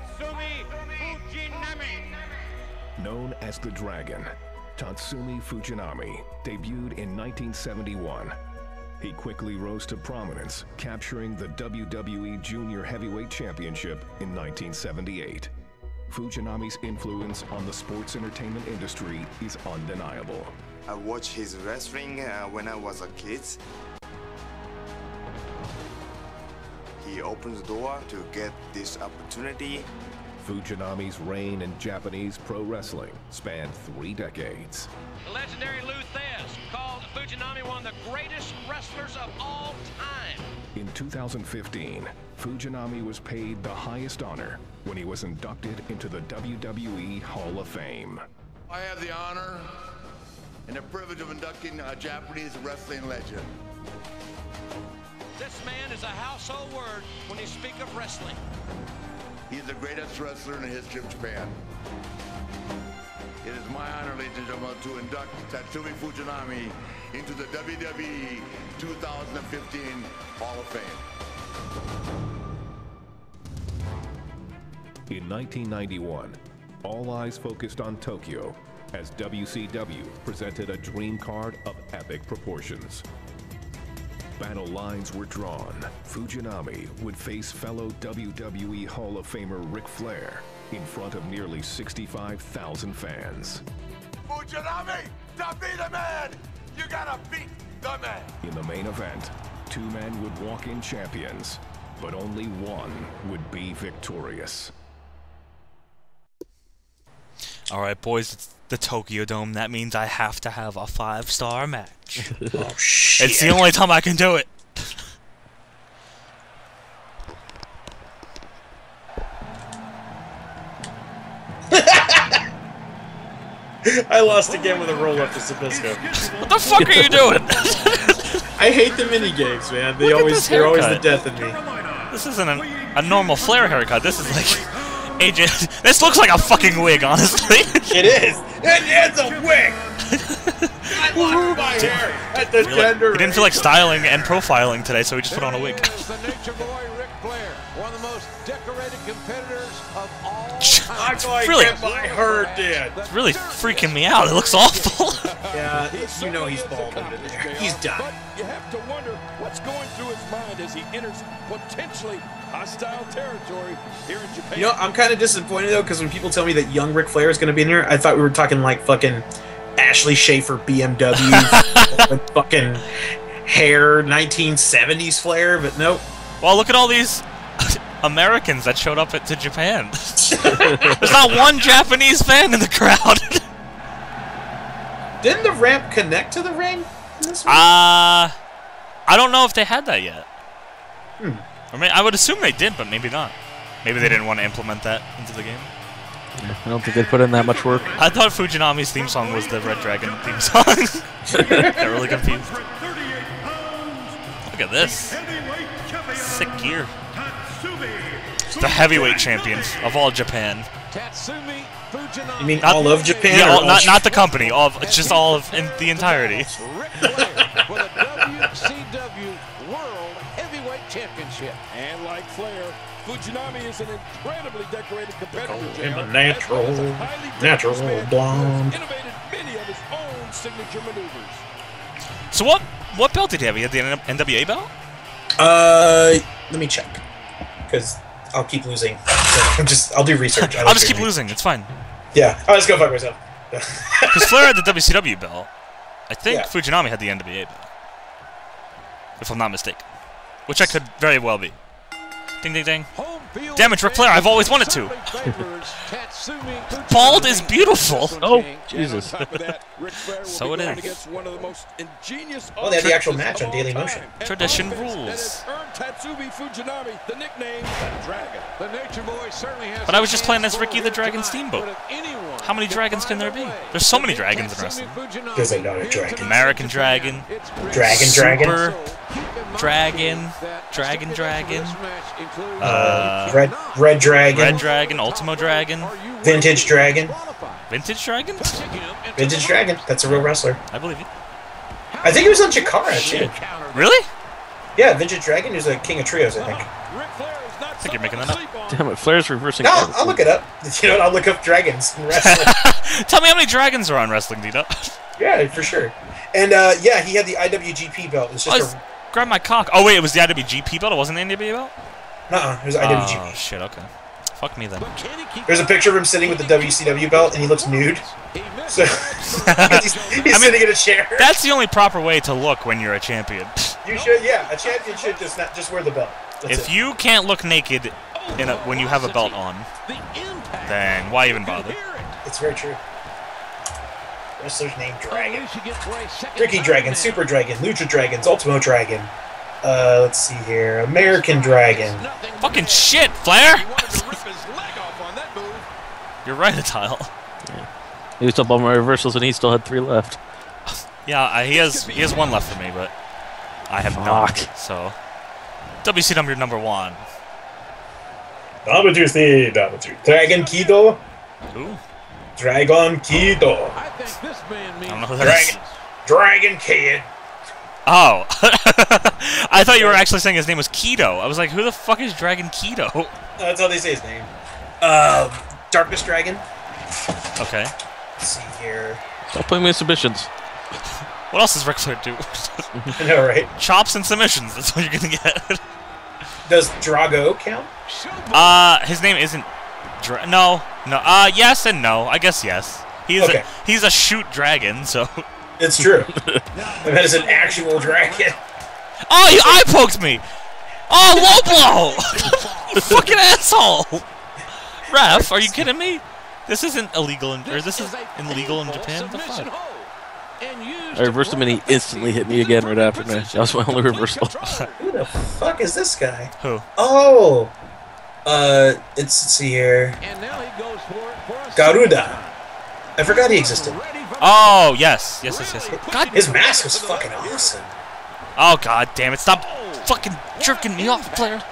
Speaker 4: Known as the Dragon, Tatsumi Fujinami debuted in nineteen seventy-one. He quickly rose to prominence, capturing the W W E Junior Heavyweight Championship in nineteen seventy-eight. Fujinami's influence on the sports entertainment industry is undeniable.
Speaker 17: I watched his wrestling uh, when I was a kid. He opens the door to get this opportunity.
Speaker 4: Fujinami's reign in Japanese pro wrestling spanned three decades.
Speaker 12: The legendary Lou Thesz called Fujinami one of the greatest wrestlers of all time.
Speaker 4: In two thousand fifteen, Fujinami was paid the highest honor when he was inducted into the W W E Hall of Fame.
Speaker 14: I have the honor and the privilege of inducting a Japanese wrestling legend.
Speaker 12: This man is a household word when you speak of wrestling.
Speaker 14: He's the greatest wrestler in the history of Japan. It is my honor, ladies and gentlemen, to induct Tatsumi Fujinami into the W W E two thousand fifteen Hall of Fame.
Speaker 4: In nineteen ninety-one, all eyes focused on Tokyo as W C W presented a dream card of epic proportions. Battle lines were drawn. Fujinami would face fellow W W E Hall of Famer Ric Flair in front of nearly sixty-five thousand fans.
Speaker 14: Fujinami, to be the man, you gotta beat the man.
Speaker 4: In the main event, two men would walk in champions, but only one would be victorious.
Speaker 1: All right, boys, it's the Tokyo Dome. That means I have to have a five-star match.
Speaker 2: Oh, shit.
Speaker 1: It's the only time I can do it.
Speaker 2: I lost again with a roll-up to Zbyszko.
Speaker 1: What the fuck are you doing?
Speaker 2: I hate the mini games, man. They
Speaker 1: Look at
Speaker 2: always
Speaker 1: this
Speaker 2: they're always the
Speaker 1: haircut.
Speaker 2: death in me.
Speaker 1: This isn't an, a normal Flair haircut. This is like... A J, this looks like a fucking wig, honestly.
Speaker 2: It is. It is a wig. I lost my hair at the
Speaker 1: He
Speaker 2: gender.
Speaker 1: didn't feel like styling and profiling today, so he just put on a wig.
Speaker 11: There's the Nature Boy Ric Flair, one of the most decorated competitors of all time.
Speaker 2: I'm going
Speaker 1: really-
Speaker 2: to get my hair did.
Speaker 1: It's really freaking me out. It looks awful.
Speaker 2: Yeah, you know he's bald under there. He's done.
Speaker 10: But you have to wonder what's going through his mind as he enters potentially hostile territory here in Japan.
Speaker 2: You know, I'm kind of disappointed though, because when people tell me that young Ric Flair is going to be in here, I thought we were talking like fucking Ashley Schaefer B M W with fucking hair, nineteen seventies Flair, but nope.
Speaker 1: Well, look at all these Americans that showed up at, to Japan. There's not one Japanese fan in the crowd.
Speaker 2: Didn't the ramp connect to the ring in this one?
Speaker 1: Uh, I don't know if they had that yet.
Speaker 2: Hmm.
Speaker 1: Or may, I would assume they did, but maybe not. Maybe they didn't want to implement that into the game.
Speaker 9: Yeah, I don't think they put in that much work.
Speaker 1: I thought Fujinami's theme song was the Red Dragon theme song. Got really confused. Look at this. Sick gear. The heavyweight champion of all Japan.
Speaker 2: You mean all of Japan?
Speaker 1: Yeah,
Speaker 2: or
Speaker 1: all,
Speaker 2: all
Speaker 1: not
Speaker 2: Sh-
Speaker 1: not the company. All of, just all of in the entirety.
Speaker 11: For the W C W World Heavyweight Championship.
Speaker 5: And like Flair, Fujinami is an incredibly decorated competitor.
Speaker 2: him a natural, natural blonde.
Speaker 5: Innovated many of his own signature maneuvers.
Speaker 1: So what what belt did he have? He had the N W A belt?
Speaker 2: Uh, let me check, because I'll keep losing. So I'm just, I'll do research. I
Speaker 1: I'll
Speaker 2: like
Speaker 1: just keep
Speaker 2: doing
Speaker 1: losing. It's fine.
Speaker 2: Yeah, I'll just go fuck myself.
Speaker 1: Because Flair had the W C W belt. I think
Speaker 2: Yeah.
Speaker 1: Fujinami had the N W A belt. If I'm not mistaken. Which I could very well be. Ding, ding, ding. Damn it, Ric Flair, I've always wanted to. Bald is beautiful.
Speaker 9: Oh, Jesus.
Speaker 1: So it is.
Speaker 2: Oh, they had the actual match on Daily Motion.
Speaker 1: Tradition rules.
Speaker 5: Tatsumi Fujinami the nickname the Dragon.
Speaker 11: The Nature Boy certainly has.
Speaker 1: But I was just playing as Ricky the Dragon Steamboat. How many dragons can there be? There's so many dragons in wrestling.
Speaker 2: Because they're not a dragon.
Speaker 1: American Dragon.
Speaker 2: Dragon Dragon.
Speaker 1: Super Dragon. Dragon Dragon.
Speaker 2: Uh, Red Red Dragon.
Speaker 1: Red Dragon. Ultimo Dragon.
Speaker 2: Vintage Dragon.
Speaker 1: Vintage Dragon?
Speaker 2: Vintage Dragon. That's a real wrestler.
Speaker 1: I believe you.
Speaker 2: I think he was on Chikara too.
Speaker 1: Really?
Speaker 2: Yeah, Vintage Dragon is a king of trios, I think.
Speaker 1: I think you're making that up.
Speaker 9: Damn it, Flair's reversing.
Speaker 2: No, I'll, I'll look it up. You know, I'll look up dragons in wrestling.
Speaker 1: Tell me how many dragons are on wrestling, Dito.
Speaker 2: Yeah, for sure. And uh, yeah, he had the I W G P belt. It's
Speaker 1: Oh,
Speaker 2: just
Speaker 1: it's- grab my cock. Oh wait, it was the I W G P belt. It wasn't the N W A belt.
Speaker 2: a uh-uh, it was I W G P.
Speaker 1: Oh shit. Okay. Fuck me then.
Speaker 2: There's a picture of him sitting with the W C W belt, and he looks nude. So he's, he's
Speaker 1: I mean,
Speaker 2: sitting in a chair.
Speaker 1: That's the only proper way to look when you're a champion.
Speaker 2: You should, yeah. A champion should just not just wear the belt. That's
Speaker 1: If
Speaker 2: it.
Speaker 1: you can't look naked in a, when you have a belt on, then why even bother?
Speaker 2: It's very true. Wrestler's name Dragon. Ricky Dragon, Super Dragon, Lucha Dragons, Ultimo Dragon. Uh, let's see here. American Dragon.
Speaker 1: Fucking shit, Flair! You're right, a tile.
Speaker 9: He was up on my reversals and he still had three left.
Speaker 1: Yeah, I, he has he has one left for me, but I have not. So, W C W number one.
Speaker 2: Number two, see, number two. Dragon Kido.
Speaker 1: Ooh.
Speaker 2: Dragon Kido.
Speaker 1: I don't know who that is.
Speaker 2: Dragon, Dragon Kid.
Speaker 1: Oh. I thought you were actually saying his name was Keto. I was like, who the fuck is Dragon Keto?
Speaker 2: That's how they say his name. Uh, Darkness Dragon.
Speaker 1: Okay.
Speaker 2: Let's see here.
Speaker 9: Stop putting me in submissions.
Speaker 1: What else does Ric Flair do?
Speaker 2: I know, right?
Speaker 1: Chops and submissions. That's what you're gonna get.
Speaker 2: Does Drago count?
Speaker 1: Uh, his name isn't. Dra no, no. Uh, yes and no. I guess yes. He's
Speaker 2: Okay.
Speaker 1: a he's a shoot dragon, so.
Speaker 2: It's true. That is an actual dragon.
Speaker 1: Oh, you eye poked me. Oh, low blow. You fucking asshole. Ref, are you kidding me? This isn't illegal in, or this is illegal in Japan. What the fuck?
Speaker 9: I reversed him and he instantly hit me again right after that. That was my only reversal.
Speaker 2: Who the fuck is this guy?
Speaker 1: Who?
Speaker 2: Oh. Uh, it's, let's see here. Garuda. I forgot he existed.
Speaker 1: Oh yes, yes, yes, yes. God,
Speaker 2: his mask was fucking awesome.
Speaker 1: Oh god damn it! Stop fucking jerking me off, player.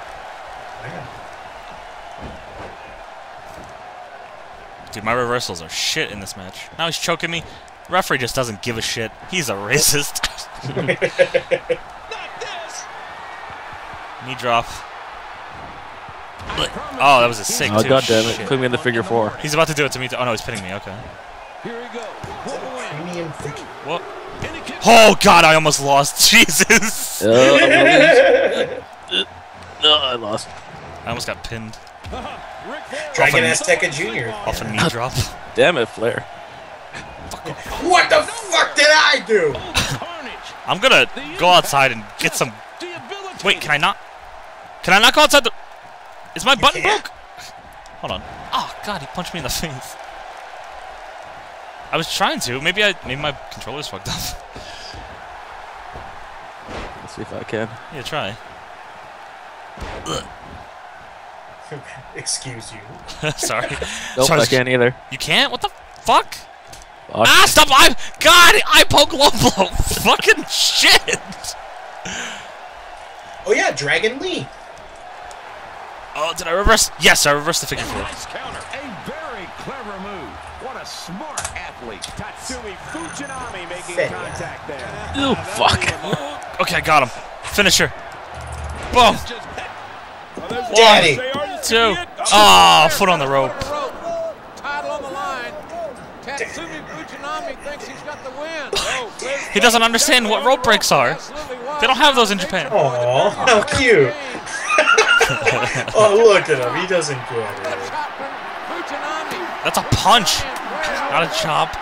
Speaker 1: Dude, my reversals are shit in this match. Now he's choking me. Referee just doesn't give a shit. He's a racist. Knee drop. Oh, that was a sick.
Speaker 9: Oh
Speaker 1: too.
Speaker 9: god damn it!
Speaker 1: Shit.
Speaker 9: Put me in the figure four.
Speaker 1: He's about to do it to me. Too. Oh no, he's pinning me. Okay.
Speaker 2: Premium figure.
Speaker 1: What? Oh god, I almost lost. Jesus.
Speaker 9: Uh, I'm uh, no, I lost.
Speaker 1: I almost got pinned.
Speaker 2: Dragon Azteca Junior
Speaker 1: Off a knee drop.
Speaker 9: Damn it, Flair.
Speaker 2: What the fuck did I do?
Speaker 1: I'm gonna go outside and get some. Wait, can I not? Can I not go outside the? Is my button broke? Hold on. Oh god, he punched me in the face. I was trying to. Maybe I. Maybe my controller's fucked up.
Speaker 9: Let's see if I can.
Speaker 1: Yeah, try. Ugh.
Speaker 2: Excuse you.
Speaker 1: Sorry.
Speaker 9: Nope,
Speaker 1: Sorry.
Speaker 9: I can't either.
Speaker 1: You can't? What the fuck?
Speaker 9: Fuck.
Speaker 1: Ah, stop! I God! I poke low blow. Fucking shit.
Speaker 2: Oh yeah, Dragon Lee.
Speaker 1: Oh, did I reverse? Yes, I reversed the figure four.
Speaker 5: Nice counter. A very clever move. What a smart athlete. Tatsumi Fujinami making
Speaker 2: Fair.
Speaker 5: contact there.
Speaker 9: Ooh, fuck.
Speaker 1: Okay, I got him. Finisher. Boom.
Speaker 2: Daddy.
Speaker 1: One, two. Oh, foot on the rope.
Speaker 11: Title on the line. Tatsumi Fujinami thinks he's got the win.
Speaker 1: He doesn't understand what rope breaks are. They don't have those in Japan.
Speaker 2: Aw, how cute. Oh, look at him. He doesn't get it.
Speaker 1: That's a punch, not a chop.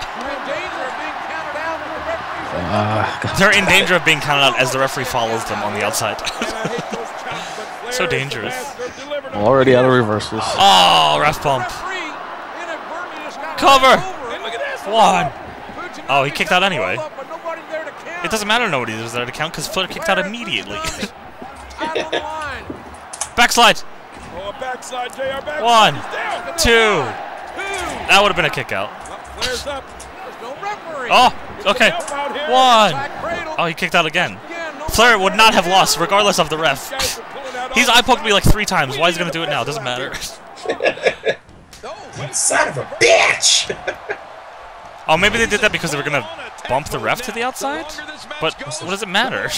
Speaker 9: Uh,
Speaker 1: They're in danger of being counted out as the referee follows them on the outside. So dangerous.
Speaker 9: already out of reversals.
Speaker 1: Oh, ref bump. Cover. One. Oh, he kicked out anyway. It doesn't matter nobody was there to count because Flair kicked out immediately. Backslide.
Speaker 5: Oh, backslide, J R back.
Speaker 1: One, two. That would have been a kick out.
Speaker 5: Flair's up.
Speaker 1: Oh, okay. One. Oh, he kicked out again. Flair would not have lost regardless of the ref. He's eye poked me like three times. Why is he gonna do it now? It doesn't matter.
Speaker 2: Son of a bitch!
Speaker 1: Oh, maybe they did that because they were gonna bump the ref to the outside? But what does it matter?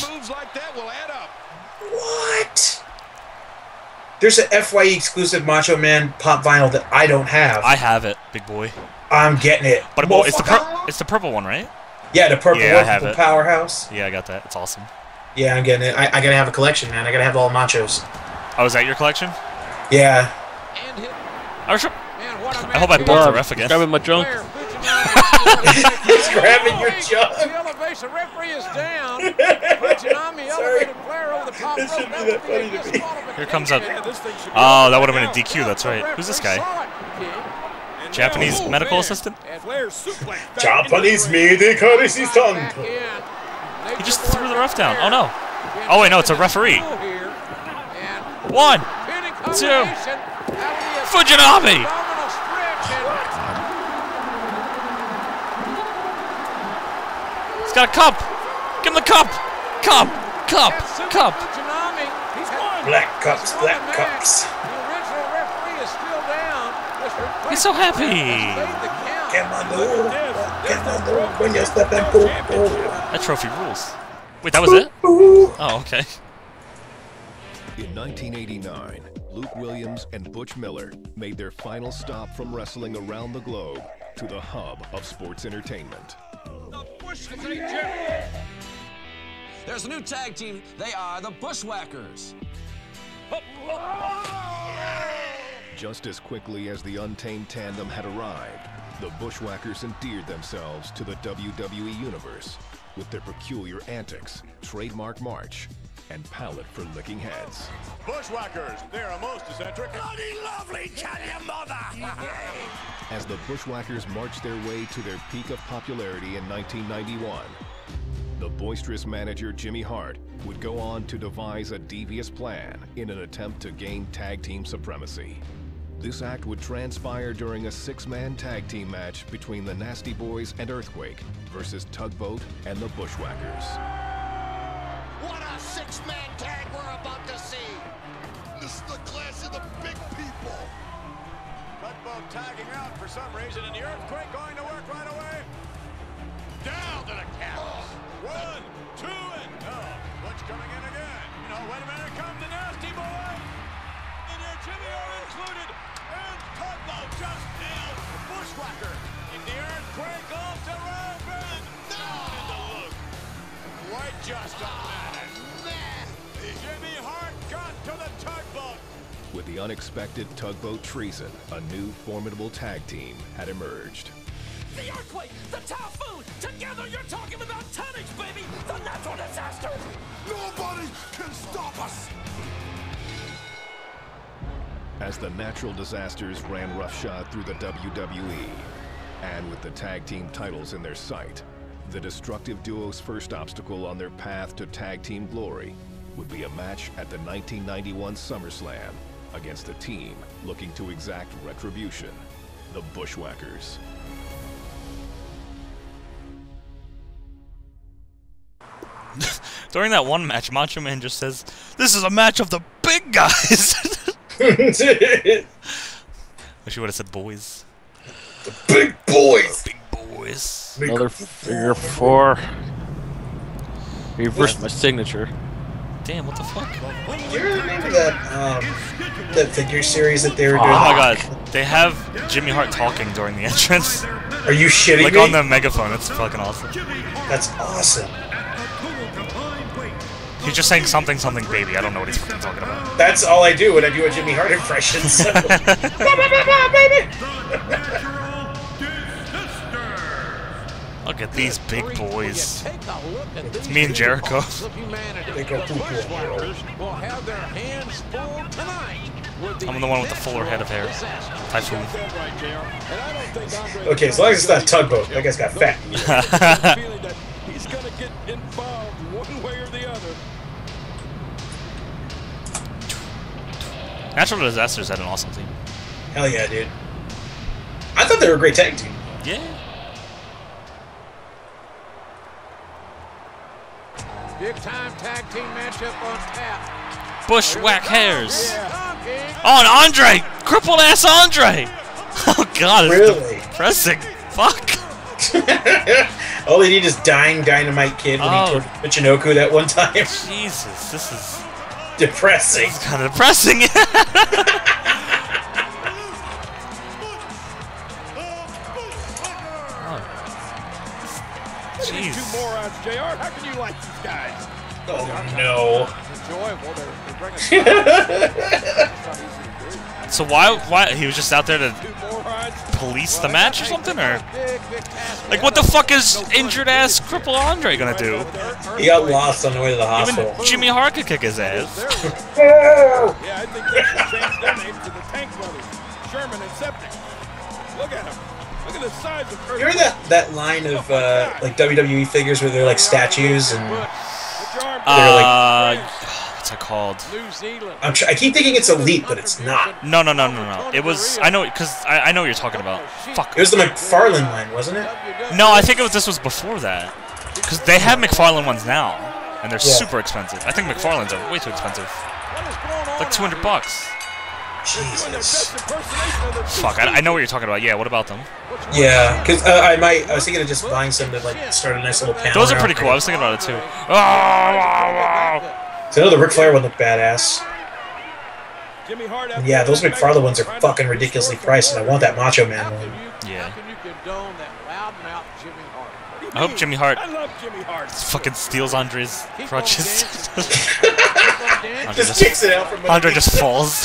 Speaker 2: What? There's an F Y E exclusive Macho Man pop vinyl that I don't have.
Speaker 1: I have it, big boy.
Speaker 2: I'm getting it.
Speaker 1: But well, it's the pur it's the purple one, right?
Speaker 2: Yeah, the purple
Speaker 1: yeah,
Speaker 2: one,
Speaker 1: I have
Speaker 2: the
Speaker 1: it.
Speaker 2: Powerhouse.
Speaker 1: Yeah, I got that. It's awesome.
Speaker 2: Yeah, I'm getting it. I, I gotta have a collection, man. I gotta have all the machos.
Speaker 1: Oh, is that your collection?
Speaker 2: Yeah.
Speaker 1: I, was, I hope I bumped the ref again.
Speaker 9: Grabbing my junk.
Speaker 2: He's grabbing your junk.
Speaker 11: The elevation referee is down. Fujinami elevated Flair over the top rope.
Speaker 2: This shouldn't be that funny to me.
Speaker 1: Here comes up. Oh, that would have been a D Q. That's right. Who's this guy? Japanese medical assistant?
Speaker 2: Japanese medical assistant.
Speaker 1: He just threw the ref down. Oh no. Oh wait, no, it's a referee. One, two. Fujinami. He's got a cup. Give him the cup. Cup. Cup. Cup.
Speaker 2: Black cups. Black cups.
Speaker 1: He's so happy. That trophy rules. Wait, that was it? Oh, okay.
Speaker 4: In nineteen eighty-nine, Luke Williams and Butch Miller made their final stop from wrestling around the globe to the hub of sports entertainment.
Speaker 16: There's a new tag team. They are the Bushwhackers.
Speaker 4: Just as quickly as the Untamed Tandem had arrived, the Bushwhackers endeared themselves to the W W E Universe with their peculiar antics, trademark march, and palate for licking heads.
Speaker 5: Bushwhackers, they're a most eccentric.
Speaker 15: Bloody lovely, can you mother?
Speaker 4: As the Bushwhackers marched their way to their peak of popularity in nineteen ninety-one, the boisterous manager Jimmy Hart would go on to devise a devious plan in an attempt to gain tag team supremacy. This act would transpire during a six-man tag team match between the Nasty Boys and Earthquake versus Tugboat and the Bushwhackers.
Speaker 15: What a six-man tag we're about to see! This is the class of the big people.
Speaker 5: Tugboat tagging out for some reason, and the Earthquake going to work right away. Down to the count. One, two, and no. Butch coming in again. No, wait a minute, come the Nasty Boy. And your Jimmy are included. And Tugboat just nailed the Bushwhacker. And the Earthquake off to Robin. Down in the loop. Right just on that. Jimmy Hart got to the Tugboat.
Speaker 4: With the unexpected Tugboat treason, a new formidable tag team had emerged.
Speaker 16: The Earthquake, the Typhoon, together you're talking about tonnage, baby! The natural disaster!
Speaker 15: Nobody can stop us!
Speaker 4: As the natural disasters ran roughshod through the W W E, and with the tag team titles in their sight, the destructive duo's first obstacle on their path to tag team glory would be a match at the nineteen ninety-one SummerSlam against a team looking to exact retribution, the Bushwhackers.
Speaker 1: During that one match, Macho Man just says, "This is a match of the big guys." Wish you would have said boys.
Speaker 3: The big boys.
Speaker 1: Big boys.
Speaker 9: Another figure four. Reversed my signature.
Speaker 1: Damn, what the fuck?
Speaker 2: Do you remember that um, that figure series that they were doing?
Speaker 1: Oh my god, they have Jimmy Hart talking during the entrance.
Speaker 2: Are you shitting
Speaker 1: like
Speaker 2: me?
Speaker 1: Like on the megaphone, it's fucking awesome.
Speaker 2: That's awesome.
Speaker 1: He's just saying something, something, baby. I don't know what he's fucking talking about.
Speaker 2: That's all I do when I do a Jimmy Hart impression. So.
Speaker 1: Look at these big boys. It's me and Jericho. I'm the one with the fuller head of hair. Typhoon.
Speaker 2: Okay, as long as it's not Tugboat. That guy's got fat.
Speaker 15: He's gonna get involved one way or the other.
Speaker 1: Natural Disasters had an awesome team.
Speaker 2: Hell yeah, dude. I thought they were a great tag team.
Speaker 1: Yeah.
Speaker 11: Big time tag team matchup on tap.
Speaker 1: Bushwhack hairs. Oh, and Andre! Crippled ass Andre! Oh god, it's
Speaker 2: really?
Speaker 1: depressing. Fuck.
Speaker 2: All they need is Dying Dynamite Kid when
Speaker 1: Oh.
Speaker 2: he tore Michinoku that one time.
Speaker 1: Jesus, this is
Speaker 2: depressing.
Speaker 1: It's kind of depressing.
Speaker 15: Jeez. Two morons, J R. How can you like these guys?
Speaker 2: Oh no.
Speaker 11: Enjoyable. They're, they're bringing
Speaker 1: So why? Why he was just out there to police the match or something, or like what the fuck is injured ass cripple Andre gonna do?
Speaker 2: He got lost on the way to the hospital.
Speaker 1: Even Jimmy Hart could kick his ass.
Speaker 15: Yeah, I think they should change their names to the Tank Brothers, Sherman and Septic. Look at them. Look at the size of Kurt.
Speaker 2: You remember that, that line of uh, like W W E figures where they're like statues and they're like,
Speaker 1: Uh, what's it called?
Speaker 11: New Zealand.
Speaker 2: I'm tr I keep thinking it's Elite, but it's not.
Speaker 1: No, no, no, no, no. It was. I know because I, I know what you're talking about. Fuck.
Speaker 2: It was the McFarlane line, wasn't it?
Speaker 1: No, I think it was. This was before that. Because they have McFarlane ones now, and they're
Speaker 2: Yeah.
Speaker 1: super expensive. I think McFarlane's are way too expensive. Like two hundred bucks.
Speaker 2: Jesus.
Speaker 1: Fuck. I, I know what you're talking about. Yeah. What about them?
Speaker 2: Yeah, because uh, I might. I was thinking of just buying some to like start a nice little panel.
Speaker 1: Those are
Speaker 2: around
Speaker 1: pretty cool.
Speaker 2: there.
Speaker 1: I was thinking about it too. Oh, wow, wow.
Speaker 2: So I know the Ric Flair one looked badass. And yeah, those McFarlane ones are fucking ridiculously priced, and I want that Macho Man one.
Speaker 1: Yeah.
Speaker 11: You condone that loudmouth Jimmy Hart.
Speaker 1: I hope Jimmy Hart
Speaker 15: I love Jimmy Hart.
Speaker 1: fucking steals Andre's crutches. Andre
Speaker 2: Just kicks it out from
Speaker 1: Andre just falls.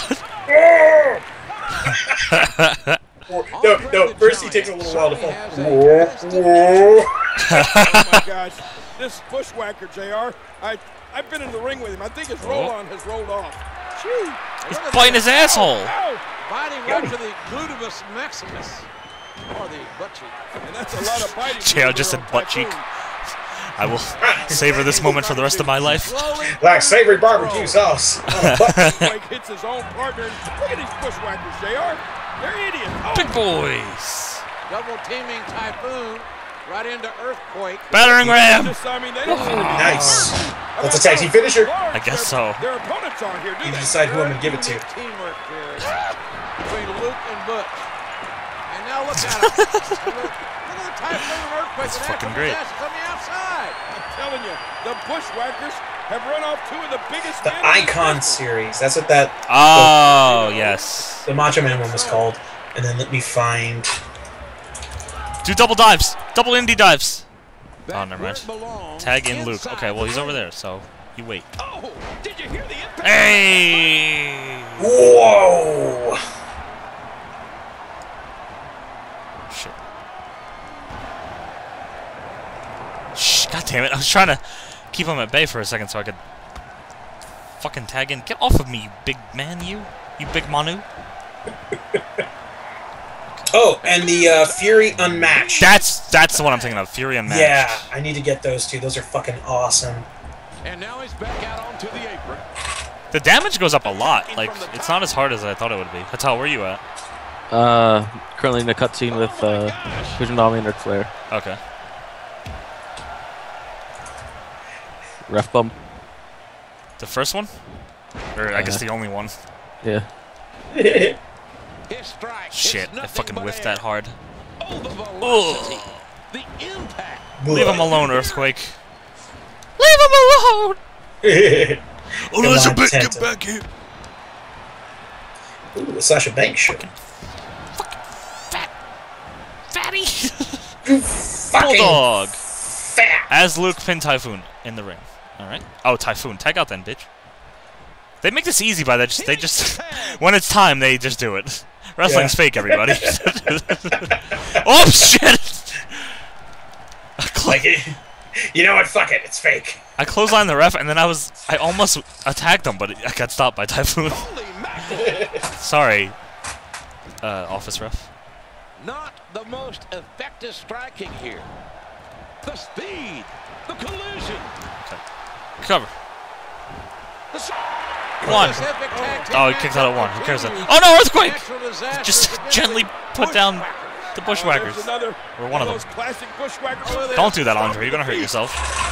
Speaker 2: No, no, first he takes a little while to fall.
Speaker 15: Oh my gosh. This Bushwhacker, J R. I, I've been in the ring with him. I think his roll-on has rolled off. Gee.
Speaker 1: He's biting his asshole.
Speaker 11: Biting right to the gluteus maximus. Or the butt cheek.
Speaker 15: And that's a lot of biting.
Speaker 1: J R just said butt cheek. I will savor this moment for the rest of my life.
Speaker 2: Like savory barbecue sauce.
Speaker 15: Bushwhack hits his own partner. Look at these Bushwhackers, J R. They're idiots. Oh.
Speaker 1: Big boys.
Speaker 11: Double teaming Typhoon right into Earthquake.
Speaker 1: Battering ram.
Speaker 2: Nice. That's a tag team finisher.
Speaker 1: I guess so.
Speaker 15: Their opponents aren't here, do
Speaker 2: You
Speaker 15: they?
Speaker 2: decide who I'm gonna give it to.
Speaker 11: Teamwork here between Luke and Butch. And now look at him. look, look at the Typhoon Earthquake.
Speaker 1: That's
Speaker 11: and
Speaker 1: fucking
Speaker 11: Afro
Speaker 1: great.
Speaker 11: Dash is on the outside.
Speaker 15: I'm telling you, the Bushwhackers have run off two of the biggest
Speaker 2: The
Speaker 15: men in
Speaker 2: Icon series. That's what that.
Speaker 1: Oh, yes.
Speaker 2: The Macho Man one was called. And then let me find.
Speaker 1: Do double dives. Double indie dives. Oh, never mind. Tag in Luke. Okay, well, he's over there, so you wait.
Speaker 15: Oh, did you hear the impact?
Speaker 1: Hey!
Speaker 2: Whoa!
Speaker 1: Shit. Shh, God damn it. I was trying to keep him at bay for a second so I could fucking tag in. Get off of me, you big man, you. You big Manu.
Speaker 2: Oh, and the uh, Fury Unmatched.
Speaker 1: That's that's the one I'm thinking of. Fury Unmatched.
Speaker 2: Yeah, I need to get those two. Those are fucking awesome.
Speaker 5: And now he's back out onto the apron.
Speaker 1: The damage goes up a lot. Like, it's not as hard as I thought it would be. Hatal, where are you at?
Speaker 9: Uh, currently in a cutscene with uh, Fujinami and Ric Flair.
Speaker 1: Okay.
Speaker 9: Ref bump.
Speaker 1: The first one? Or I guess the only one.
Speaker 9: Yeah.
Speaker 1: Shit, I fucking whiffed that hard.
Speaker 16: Ugh. The impact.
Speaker 1: Leave him alone, Earthquake. Leave him alone!
Speaker 2: Elizabeth,
Speaker 1: get back here.
Speaker 2: Ooh, the Sasha Banks show.
Speaker 1: Fatty!
Speaker 2: Fucking
Speaker 1: Bulldog!
Speaker 2: Fat!
Speaker 1: As Luke pinned Typhoon in the ring. Alright. Oh, Typhoon. Tag out then, bitch. They make this easy by that. Just, they just... when it's time, they just do it. Wrestling's
Speaker 2: Yeah.
Speaker 1: fake, everybody. Oh, shit!
Speaker 2: Like it, you know what? Fuck it. It's fake.
Speaker 1: I clotheslined the ref, and then I was... I almost attacked him, but I got stopped by Typhoon. Sorry, uh, office ref.
Speaker 11: Not the most effective striking here. The speed, the collision.
Speaker 1: Okay. Cover. One. Oh, he kicked out at one. Who cares? Oh no, Earthquake! Just gently put down the Bushwhackers. Or one of them. Don't do that, Andre. You're gonna hurt yourself.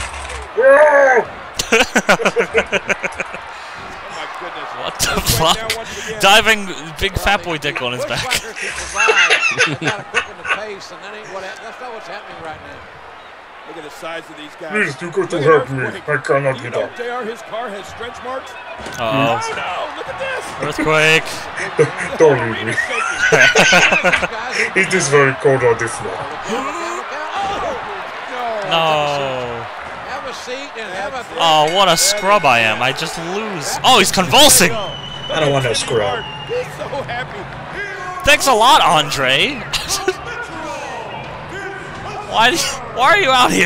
Speaker 1: What the fuck? Diving big fat boy dick on his back.
Speaker 10: Look at the size of these guys.
Speaker 3: Please, you got to help me. I cannot
Speaker 10: You
Speaker 3: get
Speaker 10: know,
Speaker 3: up.
Speaker 10: J R, his car has stretch marks.
Speaker 1: Uh oh.
Speaker 10: Oh no, look at this.
Speaker 1: Earthquake.
Speaker 3: Don't leave me. It is very cold on this floor.
Speaker 1: No.
Speaker 11: Have a seat and have a
Speaker 1: Oh, what a scrub I am. I just lose. Oh, he's convulsing.
Speaker 2: I don't want no scrub.
Speaker 10: He's so happy.
Speaker 1: Thanks a lot, Andre. Why, do you, why are you out here?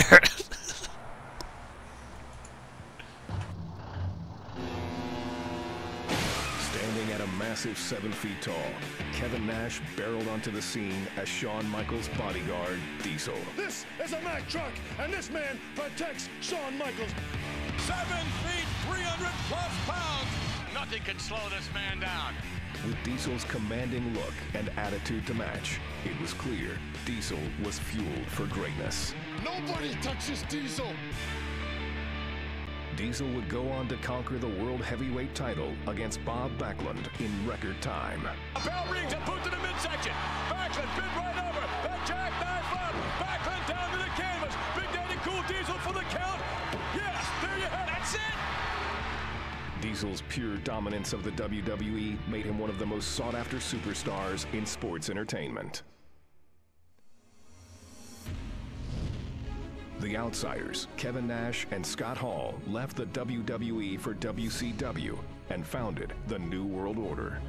Speaker 4: Standing at a massive seven feet tall, Kevin Nash barreled onto the scene as Shawn Michaels' bodyguard, Diesel.
Speaker 6: This is a Mack truck, and this man protects Shawn Michaels.
Speaker 5: Seven feet, three hundred plus pounds. Nothing can slow this man down.
Speaker 4: With Diesel's commanding look and attitude to match, it was clear Diesel was fueled for greatness.
Speaker 6: Nobody touches Diesel.
Speaker 4: Diesel would go on to conquer the World Heavyweight title against Bob Backlund in record time.
Speaker 5: A bell rings and put to the midsection. Backlund bit right over. That jackknife up. Backlund down to the canvas. Big Daddy Cool Diesel for the count. Yes, there you have it. That's it.
Speaker 4: Diesel's pure dominance of the W W E made him one of the most sought-after superstars in sports entertainment. The Outsiders, Kevin Nash and Scott Hall, left the W W E for W C W and founded the New World Order.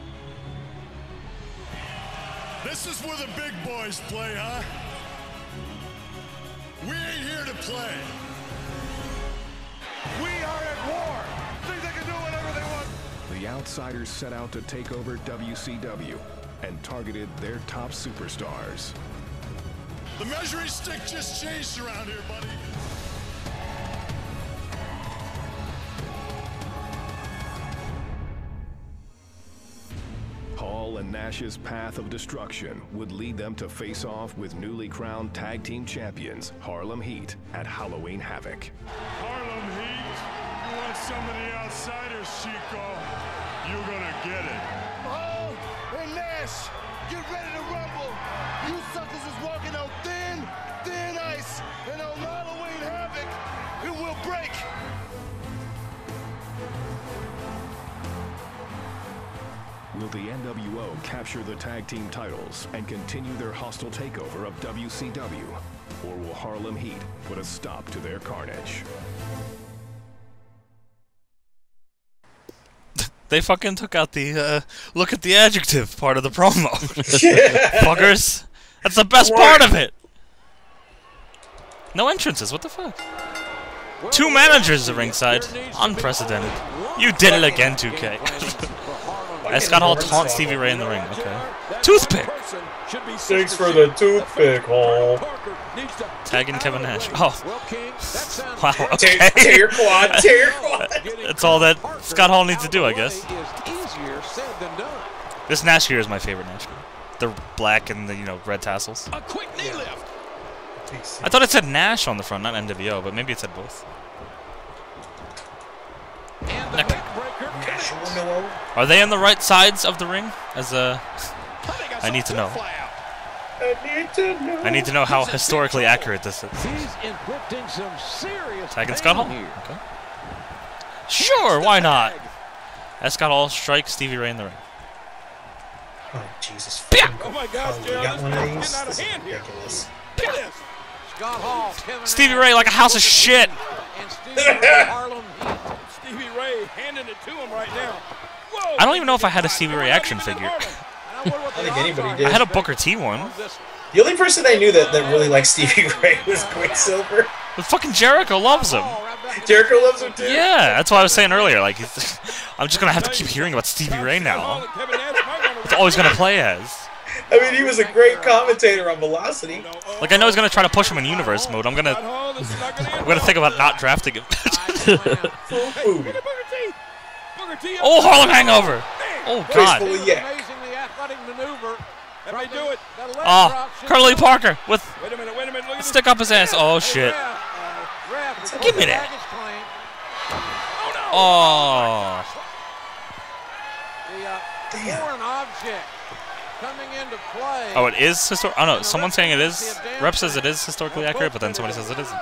Speaker 6: This is where the big boys play, huh? We ain't here to play. We are at war. Think they can do whatever they want.
Speaker 4: The Outsiders set out to take over W C W and targeted their top superstars.
Speaker 6: The measuring stick just changed around here, buddy.
Speaker 4: Hall and Nash's path of destruction would lead them to face off with newly crowned tag team champions Harlem Heat at Halloween Havoc.
Speaker 6: Harlem Heat, you want some of the Outsiders, Chico? You're gonna get it.
Speaker 18: Hall and Nash, get ready to rumble. You suckers is walking on thin, thin ice, and on Halloween Havoc, it will break.
Speaker 4: Will the N W O capture the tag team titles and continue their hostile takeover of W C W? Or will Harlem Heat put a stop to their carnage?
Speaker 1: They fucking took out the, uh, look at the adjective part of the promo. Fuckers. That's the best part of it. No entrances, what the fuck? Two managers at ringside. Unprecedented. You did it again, two K. Scott Hall taunts Stevie Ray in the ring, okay. Toothpick!
Speaker 3: Thanks for the toothpick, Hall.
Speaker 1: Tagging Kevin Nash. Oh. Wow, okay.
Speaker 2: Tear, tear your quad, tear your quad.
Speaker 1: That's all that Scott Hall needs to do, I guess.
Speaker 11: Is easier said than done.
Speaker 1: This Nash gear is my favorite Nash gear. The black and the, you know, red tassels.
Speaker 16: A quick knee lift.
Speaker 1: I thought it said Nash on the front, not N W O, but maybe it said both.
Speaker 11: And the neckbreaker.
Speaker 1: Are they on the right sides of the ring? As a, I need to know.
Speaker 2: I need to know.
Speaker 1: I need to know how historically accurate this is.
Speaker 11: He's inflicting some serious
Speaker 1: Tagging
Speaker 11: pain
Speaker 1: Scott Hall?
Speaker 11: here.
Speaker 1: Okay. Sure, why not? As Scott Hall strikes Stevie Ray in the ring.
Speaker 2: Oh, Jesus.
Speaker 10: Oh my gosh,
Speaker 2: Oh, you
Speaker 10: Gerald,
Speaker 2: got
Speaker 10: this
Speaker 2: one of
Speaker 10: thing's
Speaker 2: these?
Speaker 10: getting out of
Speaker 2: This is
Speaker 10: hand here.
Speaker 2: ridiculous.
Speaker 10: Look at this.
Speaker 11: Scott Hall, Kevin
Speaker 1: Stevie
Speaker 11: Nash,
Speaker 1: Ray like a house of shit.
Speaker 11: and Stevie Ray Harlem Heat.
Speaker 10: Stevie Ray handing it to him right now. Whoa,
Speaker 1: I don't even know if I had a Stevie Ray action figure.
Speaker 2: I don't think anybody did.
Speaker 1: I had a Booker T one.
Speaker 2: The only person I knew that, that really liked Stevie Ray was Quicksilver.
Speaker 1: But fucking Jericho loves him.
Speaker 2: Jericho loves him too.
Speaker 1: Yeah, that's what I was saying earlier. Like, he's, I'm just gonna have to keep hearing about Stevie Ray now. It's always gonna play as.
Speaker 2: I mean, he was a great commentator on Velocity.
Speaker 1: Like, I know he's gonna try to push him in universe mode. I'm gonna, I'm gonna think about not drafting him. Oh, Harlem Hangover! Oh God!
Speaker 11: Amazingly athletic maneuver.
Speaker 10: If I do it.
Speaker 1: Oh, Curly Parker with
Speaker 10: Wait a minute, wait a minute. Look at
Speaker 1: stick up his ass. Oh shit! Give me that. Oh.
Speaker 11: The uh, foreign object coming into play.
Speaker 1: Oh, it is historic. Oh no, someone's saying it is. Rep says it is historically accurate, but then somebody says it isn't.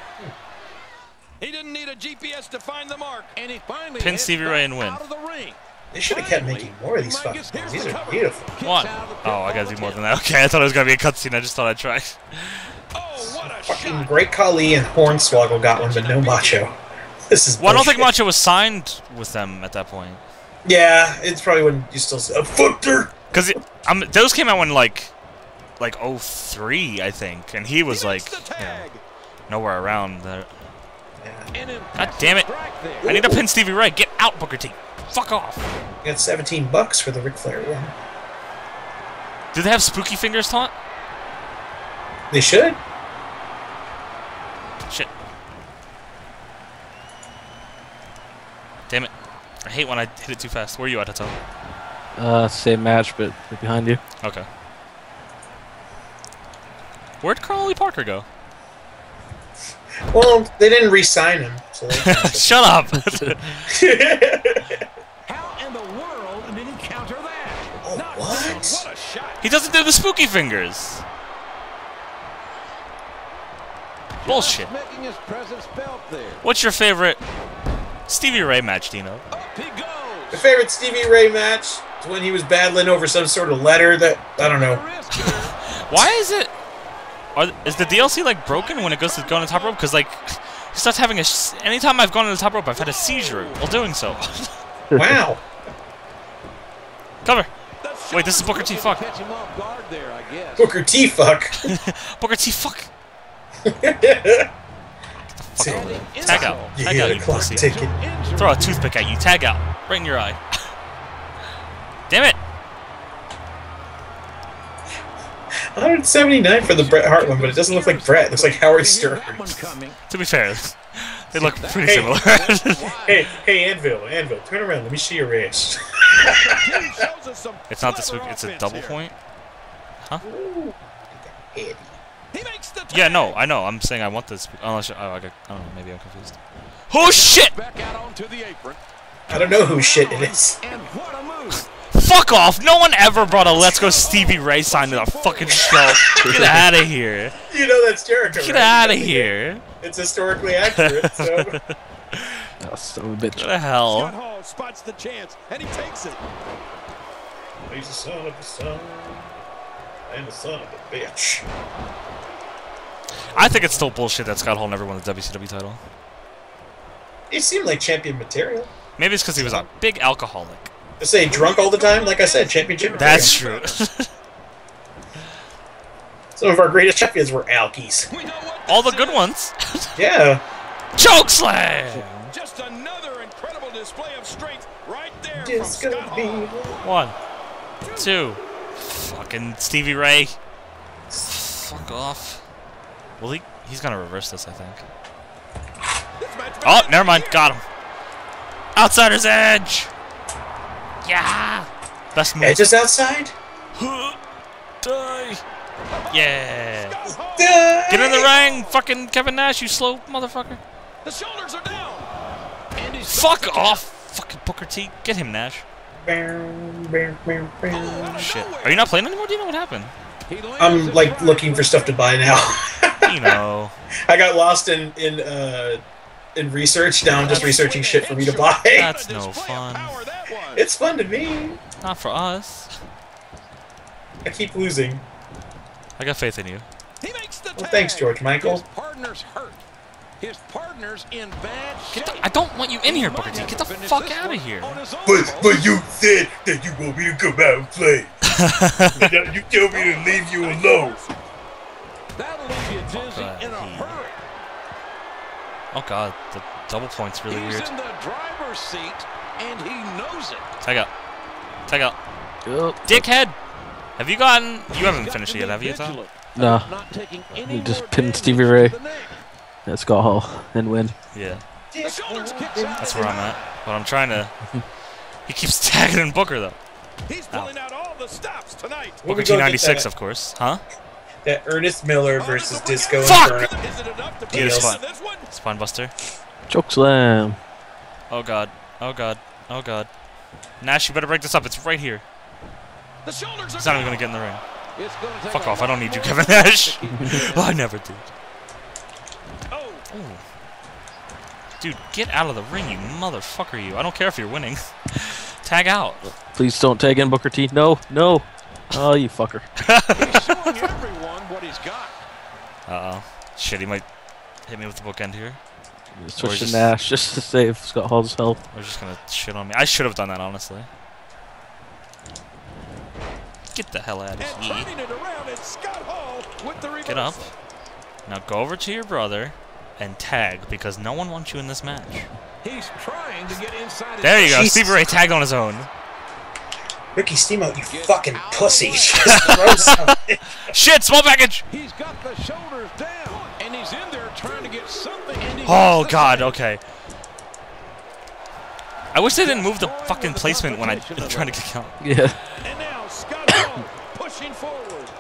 Speaker 16: He didn't need a G P S to find the mark.
Speaker 11: And he finally
Speaker 1: Pin Stevie Ray and win.
Speaker 16: Out of the ring.
Speaker 2: They should have kept making more of these fucking things. These are beautiful.
Speaker 1: One. Oh, I gotta do more than that. Okay, I thought it was gonna be a cutscene. I just thought I'd try.
Speaker 2: Fucking Great Khali and Hornswoggle got one, but no Macho. This is
Speaker 1: Well, I don't think
Speaker 2: bullshit.
Speaker 1: Macho was signed with them at that point.
Speaker 2: Yeah, it's probably when you still say, Fucker!
Speaker 1: Cause it, um, those came out when like, like oh three, I think, and he was like, you know, nowhere around. The... God damn it! I need to pin Stevie Ray. Get out, Booker T. Fuck off.
Speaker 2: You got seventeen bucks for the Ric Flair one.
Speaker 1: Do they have Spooky Fingers taunt?
Speaker 2: They should.
Speaker 1: Shit. Damn it. I hate when I hit it too fast. Where are you at, Hato?
Speaker 9: Uh, same match, but right behind you.
Speaker 1: Okay. Where'd Curly Parker go?
Speaker 2: Well, they didn't re-sign him. So they
Speaker 1: Shut up!
Speaker 16: How in the world did he counter that?
Speaker 2: Oh, what?
Speaker 16: What a shot.
Speaker 1: He doesn't do the Spooky Fingers. Bullshit.
Speaker 11: Making his presence felt there.
Speaker 1: What's your favorite Stevie Ray match, Dino?
Speaker 2: My favorite Stevie Ray match is when he was battling over some sort of letter that, I don't know.
Speaker 1: Why is it? Are, is the D L C like broken when it goes to go on the top rope? Because like, he starts having a. Anytime I've gone on the top rope, I've had a seizure while doing so.
Speaker 2: Wow.
Speaker 1: Cover. Wait, this is Booker T. Fuck.
Speaker 11: Catch him off guard there, I guess.
Speaker 2: Booker T. Fuck.
Speaker 1: Booker T. Fuck.
Speaker 2: See,
Speaker 1: Tag out.
Speaker 2: You
Speaker 1: Tag
Speaker 2: hear
Speaker 1: out,
Speaker 2: the
Speaker 1: you
Speaker 2: clock
Speaker 1: pussy.
Speaker 2: ticking.
Speaker 1: Throw a toothpick at you. Tag out. Right in your eye. Damn it.
Speaker 2: one hundred seventy-nine for the Bret Hart one, but it doesn't look like Bret. It looks like Howard Stern.
Speaker 1: To be fair, they look pretty
Speaker 2: Hey.
Speaker 1: similar.
Speaker 2: hey, hey, Anvil, Anvil, turn around. Let me see your ass.
Speaker 1: It's not this week. It's a double point. Huh? Yeah, no, I know. I'm saying I want this. Unless, oh, I, got, I don't know. Maybe I'm confused. Oh shit!
Speaker 2: I don't know whose shit it is.
Speaker 1: Fuck off! No one ever brought a Let's Go Stevie Ray sign to the fucking show. Get out of here.
Speaker 2: You know that's Jericho.
Speaker 1: Get
Speaker 2: right?
Speaker 1: out of here.
Speaker 2: It's historically accurate, so.
Speaker 9: Oh, son of a bitch.
Speaker 1: What the hell?
Speaker 10: Scott Hall spots the chance, and he takes it.
Speaker 2: He's a son of a son. And a son of a bitch.
Speaker 1: I think it's still bullshit that Scott Hall never won the W C W title.
Speaker 2: He seemed like champion material.
Speaker 1: Maybe it's because he was a big alcoholic.
Speaker 2: To say drunk all the time, like I said, championship material.
Speaker 1: That's true.
Speaker 2: Some of our greatest champions were alkies.
Speaker 1: All the good ones.
Speaker 2: Yeah.
Speaker 1: Choke slam!
Speaker 10: Just another incredible display of strength right there from
Speaker 2: Just
Speaker 10: Scott
Speaker 2: gonna be
Speaker 10: Hall.
Speaker 1: One, two. Fucking Stevie Ray. Fuck off. Well, he, he's gonna reverse this, I think. Oh, never mind. Got him. Outsider's Edge! Yeah! Best move.
Speaker 2: Edge is outside?
Speaker 1: Die! Yeah!
Speaker 2: Die.
Speaker 1: Get in the ring, fucking Kevin Nash, you slow motherfucker.
Speaker 16: The shoulders are down. And he's
Speaker 1: Fuck off, fucking Booker T. Get him, Nash. Shit. Are you not playing anymore? Do you know what happened?
Speaker 2: I'm like looking for stuff to buy now.
Speaker 1: You know.
Speaker 2: I got lost in in uh, in research. Now I'm just researching shit for me to buy.
Speaker 1: That's no fun.
Speaker 2: It's fun to me.
Speaker 1: Not for us.
Speaker 2: I keep losing.
Speaker 1: I got faith in you.
Speaker 11: He makes the
Speaker 2: Well, thanks, George Michael.
Speaker 11: His partner's hurt. His partner's in bad shape.
Speaker 1: The, I don't want you in here, Booker T. Get the fuck out of here.
Speaker 3: But but you said that you want me to come out and play. And now you tell me to leave you alone.
Speaker 11: That'll leave you dizzy in a hurry.
Speaker 1: Oh god, the double point's really
Speaker 11: He's
Speaker 1: weird.
Speaker 11: in the driver's seat, and he knows it.
Speaker 1: Tag out. Tag out. Dickhead! Have you gotten... You haven't finished it yet, have you, Tom?
Speaker 9: No. You just pin Stevie Ray. Yeah, Scott Hall and win.
Speaker 1: Yeah. That's where I'm at. But I'm trying to... He keeps tagging Booker, though.
Speaker 10: He's pulling out all the stops tonight.
Speaker 1: Booker T ninety-six, of course. Huh?
Speaker 2: That Ernest Miller versus Disco
Speaker 1: Fuck!
Speaker 2: Inferno.
Speaker 1: Get his spine. Spine buster.
Speaker 9: Choke slam.
Speaker 1: Oh god. Oh god. Oh god. Nash, you better break this up. It's right here. He's not even gonna get in the ring. Fuck off. I don't need you, Kevin Nash. Well, I never did. Ooh. Dude, get out of the ring, you motherfucker, you. I don't care if you're winning. Tag out.
Speaker 9: Please don't tag in Booker T. No, no. Oh, you fucker.
Speaker 11: He's showing everyone what he's got.
Speaker 1: Uh-oh. Shit, he might hit me with the bookend here.
Speaker 9: Switch to
Speaker 1: just,
Speaker 9: Nash just to save Scott Hall's health.
Speaker 1: Or just gonna shit on me. I should have done that, honestly. Get the hell out of here. Get up. Now go over to your brother and tag, because no one wants you in this match.
Speaker 11: He's trying to get inside.
Speaker 1: There you go.
Speaker 2: Jesus.
Speaker 1: Stevie Ray tagged on his own.
Speaker 2: Ricky Steamboat, you fucking pussy. Just throw something.
Speaker 1: Shit, small package!
Speaker 11: He's got the shoulders down, and he's in there trying to get something. And he
Speaker 1: Oh god, okay. I wish they didn't move the fucking placement when I was trying to kick out.
Speaker 9: Yeah.
Speaker 10: And now Scott Hall pushing forward.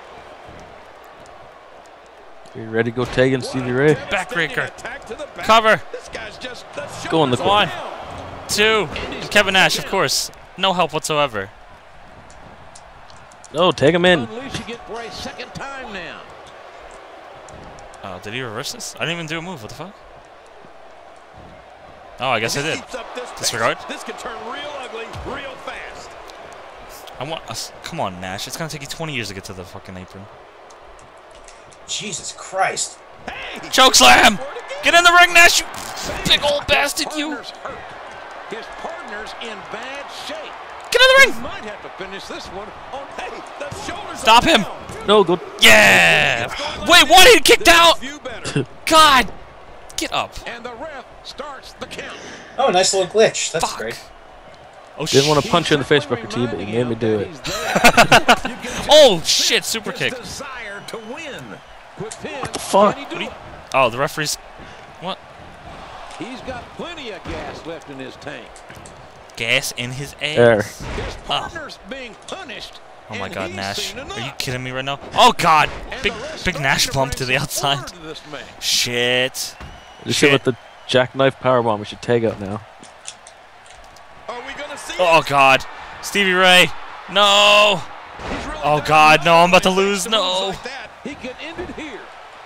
Speaker 9: Are you ready to go tag in Stevie Ray?
Speaker 1: Backbreaker. Cover.
Speaker 10: This guy's just
Speaker 9: Go on the
Speaker 1: One.
Speaker 9: corner.
Speaker 1: Two. And Kevin Nash, of course. No help whatsoever.
Speaker 9: No, tag him in.
Speaker 11: Unleashing it for a second time now.
Speaker 1: Oh, did he reverse this? I didn't even do a move. What the fuck? Oh, I guess I did. Disregard.
Speaker 10: This could turn real ugly real fast.
Speaker 1: I want us. Come on, Nash. It's gonna take you twenty years to get to the fucking apron.
Speaker 2: Jesus Christ.
Speaker 1: Choke slam! Get in the ring, Nash, you big old bastard, you!
Speaker 11: His partner's in bad shape.
Speaker 1: Get in the ring!
Speaker 11: He might have to finish this one on. Hey, the shoulders.
Speaker 1: Stop him!
Speaker 9: No, good.
Speaker 1: Yeah! Wait, what? He kicked out! God! Get up.
Speaker 11: And the ref starts the count.
Speaker 2: Oh, nice little glitch. That's
Speaker 1: Fuck.
Speaker 2: great.
Speaker 1: Oh,
Speaker 9: Didn't want to punch you in the face, Booker T, but you made me do it.
Speaker 1: Oh, shit, super kick.
Speaker 11: Desire to win. What
Speaker 9: the fuck?
Speaker 1: Oh, the referee's... What?
Speaker 11: He's got plenty of gas left in his tank.
Speaker 1: Gas in his ass.
Speaker 9: There.
Speaker 11: His partner's being punished.
Speaker 1: Oh my
Speaker 11: and
Speaker 1: god,
Speaker 11: he's
Speaker 1: Nash.
Speaker 11: seen enough.
Speaker 1: Are you kidding me right now? Oh god!
Speaker 11: And
Speaker 1: Big
Speaker 11: the ref
Speaker 1: big
Speaker 11: starts
Speaker 1: Nash
Speaker 11: to
Speaker 1: bump
Speaker 11: bring
Speaker 1: to the
Speaker 11: some
Speaker 1: outside.
Speaker 11: order to this match.
Speaker 1: Shit.
Speaker 9: Just hit with the jackknife powerbomb. We should tag out now.
Speaker 10: Are we gonna see
Speaker 1: Oh god. Stevie Ray. No! Oh god, no, I'm about to lose. No!
Speaker 11: He can end it here.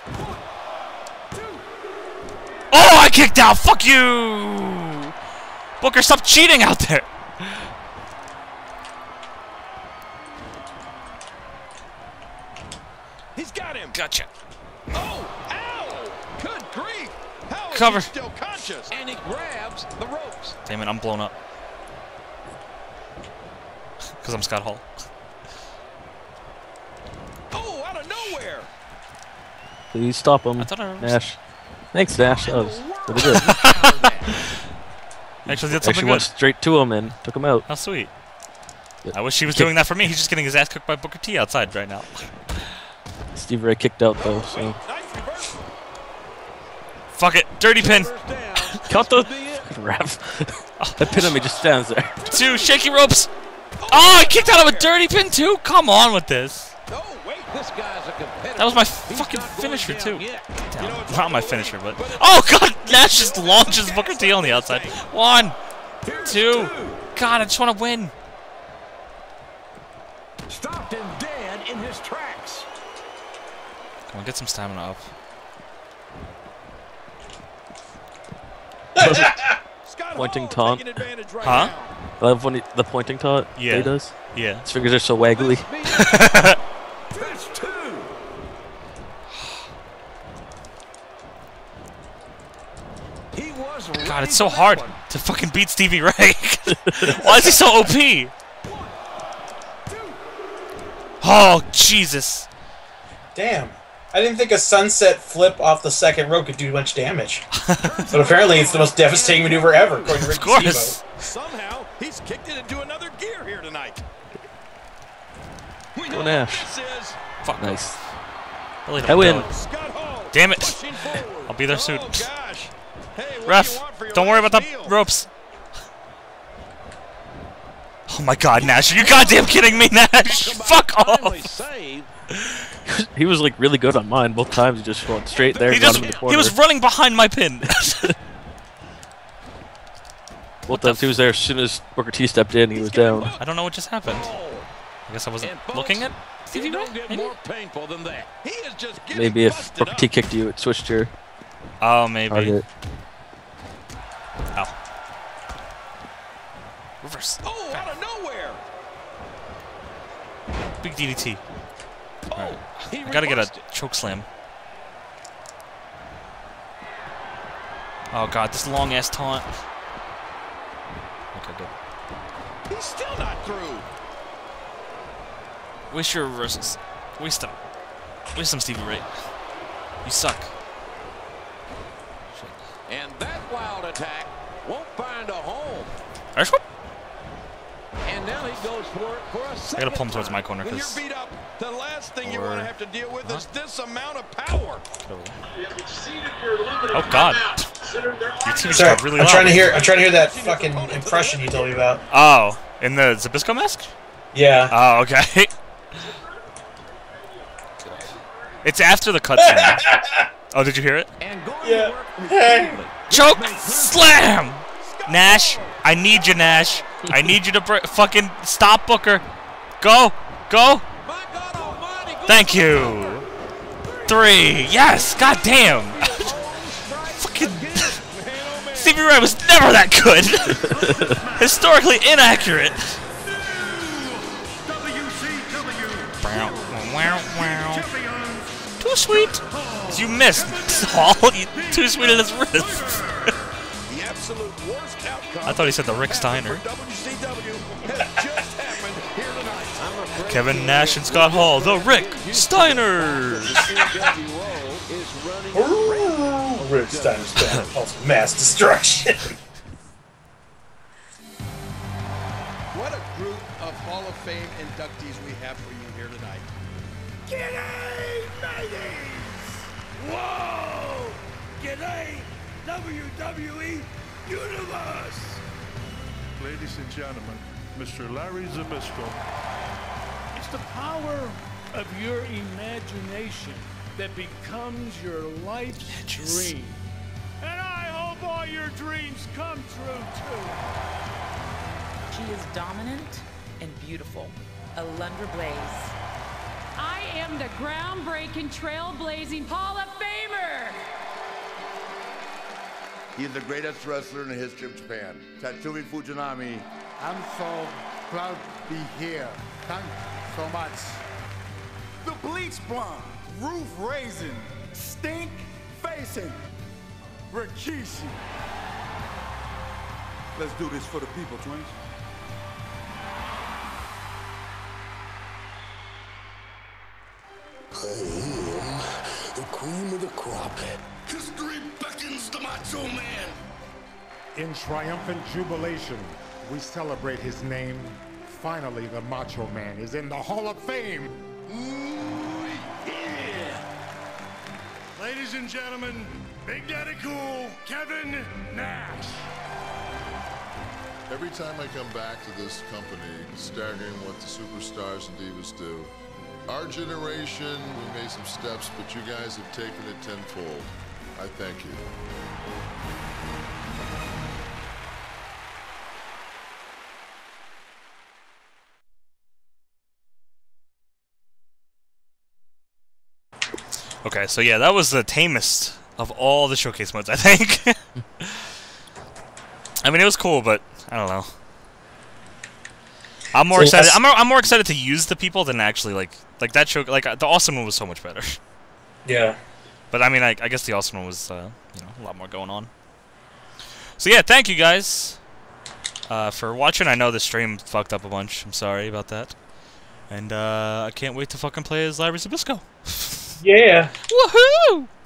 Speaker 1: Oh, I kicked out! Fuck you! Booker, stop cheating out there!
Speaker 10: He's got him.
Speaker 1: Gotcha.
Speaker 10: Oh, ow! Good grief! How is
Speaker 1: Cover.
Speaker 10: he still conscious?
Speaker 11: And he grabs the ropes.
Speaker 1: Damn it, I'm blown up. Because I'm Scott Hall.
Speaker 10: Oh, out of nowhere!
Speaker 9: Please stop him,
Speaker 1: I thought I
Speaker 9: Nash. Thanks, Nash. That was really good.
Speaker 1: Actually, did something
Speaker 9: Actually went
Speaker 1: good.
Speaker 9: straight to him and took him out.
Speaker 1: How sweet.
Speaker 9: Yep.
Speaker 1: I wish he was
Speaker 9: Kick.
Speaker 1: doing that for me. He's just getting his ass cooked by Booker T outside right now.
Speaker 9: Stevie Ray kicked out though, so
Speaker 1: Fuck it. Dirty pin.
Speaker 9: count the ref. That pin on me just stands there.
Speaker 1: Two shaky ropes. Oh, I kicked out of a dirty pin too. Come on with this.
Speaker 11: Oh, wait, this guy's a competitor.
Speaker 1: That was my fucking finisher too. Damn, not my finisher, but oh god, Nash just launches Booker T on the outside. One, two. God, I just want to win.
Speaker 16: Stopped him dead in his tracks.
Speaker 1: Come on, get some stamina up.
Speaker 9: Pointing taunt.
Speaker 1: Huh?
Speaker 9: I love when he, the pointing taunt
Speaker 1: Yeah.
Speaker 9: he does.
Speaker 1: Yeah.
Speaker 9: His fingers are so waggly.
Speaker 16: That's two. He was
Speaker 1: God, it's so hard to fucking beat Stevie Ray. Why is he so O P? Oh, Jesus.
Speaker 2: Damn. I didn't think a sunset flip off the second row could do much damage. But apparently it's the most devastating maneuver ever, according to Ricky
Speaker 1: Of course.
Speaker 2: Steamboat.
Speaker 5: Somehow, he's kicked it into another gear here tonight. We
Speaker 9: Go
Speaker 5: know
Speaker 9: Nash.
Speaker 5: what this is.
Speaker 1: Fuck.
Speaker 9: Nice.
Speaker 1: Really
Speaker 9: I
Speaker 1: don't
Speaker 9: win.
Speaker 1: know it.
Speaker 5: Scott Hall
Speaker 1: Damn it.
Speaker 5: pushing forward.
Speaker 1: I'll be there soon.
Speaker 5: Oh, gosh. Hey, what do you
Speaker 1: Ref,
Speaker 5: want for your
Speaker 1: don't worry about
Speaker 5: last
Speaker 1: the
Speaker 5: meal?
Speaker 1: ropes. Oh my god, Nash. Are you goddamn kidding me, Nash? Fuck off.
Speaker 9: He was like really good on mine both times. He just went straight there.
Speaker 1: He,
Speaker 9: got
Speaker 1: just,
Speaker 9: him in the
Speaker 1: he
Speaker 9: corner.
Speaker 1: was running behind my pin.
Speaker 9: Both times he was there as soon as Booker T stepped in. He was down.
Speaker 1: I don't know what just happened. I guess I wasn't looking at Stevie Ray?
Speaker 5: Don't get
Speaker 1: Maybe?
Speaker 5: more painful than that. He is just getting
Speaker 9: Maybe if
Speaker 5: busted
Speaker 9: Booker
Speaker 5: up.
Speaker 9: T kicked you, it switched your
Speaker 1: Oh, maybe.
Speaker 9: target.
Speaker 1: Ow. Reverse.
Speaker 5: Oh, out of nowhere.
Speaker 1: Big D D T. Alright.
Speaker 5: He
Speaker 1: I gotta get a
Speaker 5: reversed it.
Speaker 1: choke slam. Oh god, this long ass taunt. Okay, good.
Speaker 5: He's still not through.
Speaker 1: Waste your reversals. Waste them. Waste them, Stevie Ray. You suck.
Speaker 11: And that wild attack won't find a home.
Speaker 1: Irish whip?
Speaker 11: And now he goes for it for a
Speaker 1: I
Speaker 11: second
Speaker 1: gotta pull him towards
Speaker 11: time.
Speaker 1: my corner
Speaker 5: When you're
Speaker 1: because.
Speaker 5: beat up, the last thing you
Speaker 1: Or-
Speaker 5: want to have to deal with
Speaker 1: Huh?
Speaker 5: is this amount of power.
Speaker 1: Oh god. Your team just
Speaker 2: Sorry,
Speaker 1: got really
Speaker 2: I'm
Speaker 1: loud.
Speaker 2: trying to hear. I'm trying to hear that fucking impression you told me about.
Speaker 1: Oh, in the Zabisco mask?
Speaker 2: Yeah.
Speaker 1: Oh, okay. It's after the cutscene. Oh, did you hear it?
Speaker 2: Yeah. Hey.
Speaker 1: Choke slam! Nash, I need you, Nash. I need you to br fucking stop Booker. Go, go. Thank you. Three. Yes. God damn. Fucking Stevie Ray was never that good. Historically inaccurate. Too sweet. You missed. Hall. Too sweet in his wrist.
Speaker 5: The absolute worst outcome.
Speaker 1: I thought he said the Rick Steiner.
Speaker 5: for W C W has just happened here tonight.
Speaker 1: Kevin Nash and Scott Hall, the Rick Steiners.
Speaker 2: Ooh, Rick Steiner's band calls mass destruction.
Speaker 19: What a group of Hall of Fame inductees we have for you here tonight.
Speaker 16: G'day, mateys! Whoa! G'day, W W E Universe!
Speaker 13: Ladies and gentlemen, Mister Larry Zbyszko.
Speaker 20: It's the power of your imagination that becomes your life's dream. And I hope all your dreams come true, too.
Speaker 21: She is dominant and beautiful. Alundra Blaze.
Speaker 7: I am the groundbreaking, trailblazing Hall of Famer.
Speaker 14: He's the greatest wrestler in the history of Japan. Tatsumi Fujinami.
Speaker 18: I'm so proud to be here. Thank you so much.
Speaker 6: The bleach blonde, roof raising, stink facing, Rikishi. Let's do this for the people, twins.
Speaker 18: I am the cream of the crop.
Speaker 6: History beckons the Macho Man.
Speaker 8: In triumphant jubilation, we celebrate his name. Finally, the Macho Man is in the Hall of Fame.
Speaker 6: Ladies and gentlemen, Big Daddy Cool, Kevin Nash.
Speaker 17: Every time I come back to this company, staggering what the superstars and divas do. Our generation, we made some steps, but you guys have taken it tenfold. I thank you.
Speaker 1: Okay, so yeah, that was the tamest of all the showcase modes, I think. I mean, it was cool, but I don't know. I'm more
Speaker 2: So
Speaker 1: excited.
Speaker 2: that's-
Speaker 1: I'm more, I'm more excited to use the people than actually like like that show. Like the awesome one was so much better.
Speaker 2: Yeah.
Speaker 1: But I mean, I, I guess the awesome one was uh, you know, a lot more going on. So yeah, thank you guys uh, for watching. I know the stream fucked up a bunch. I'm sorry about that. And uh, I can't wait to fucking play as Larry Zbyszko.
Speaker 2: Yeah.
Speaker 1: Woohoo!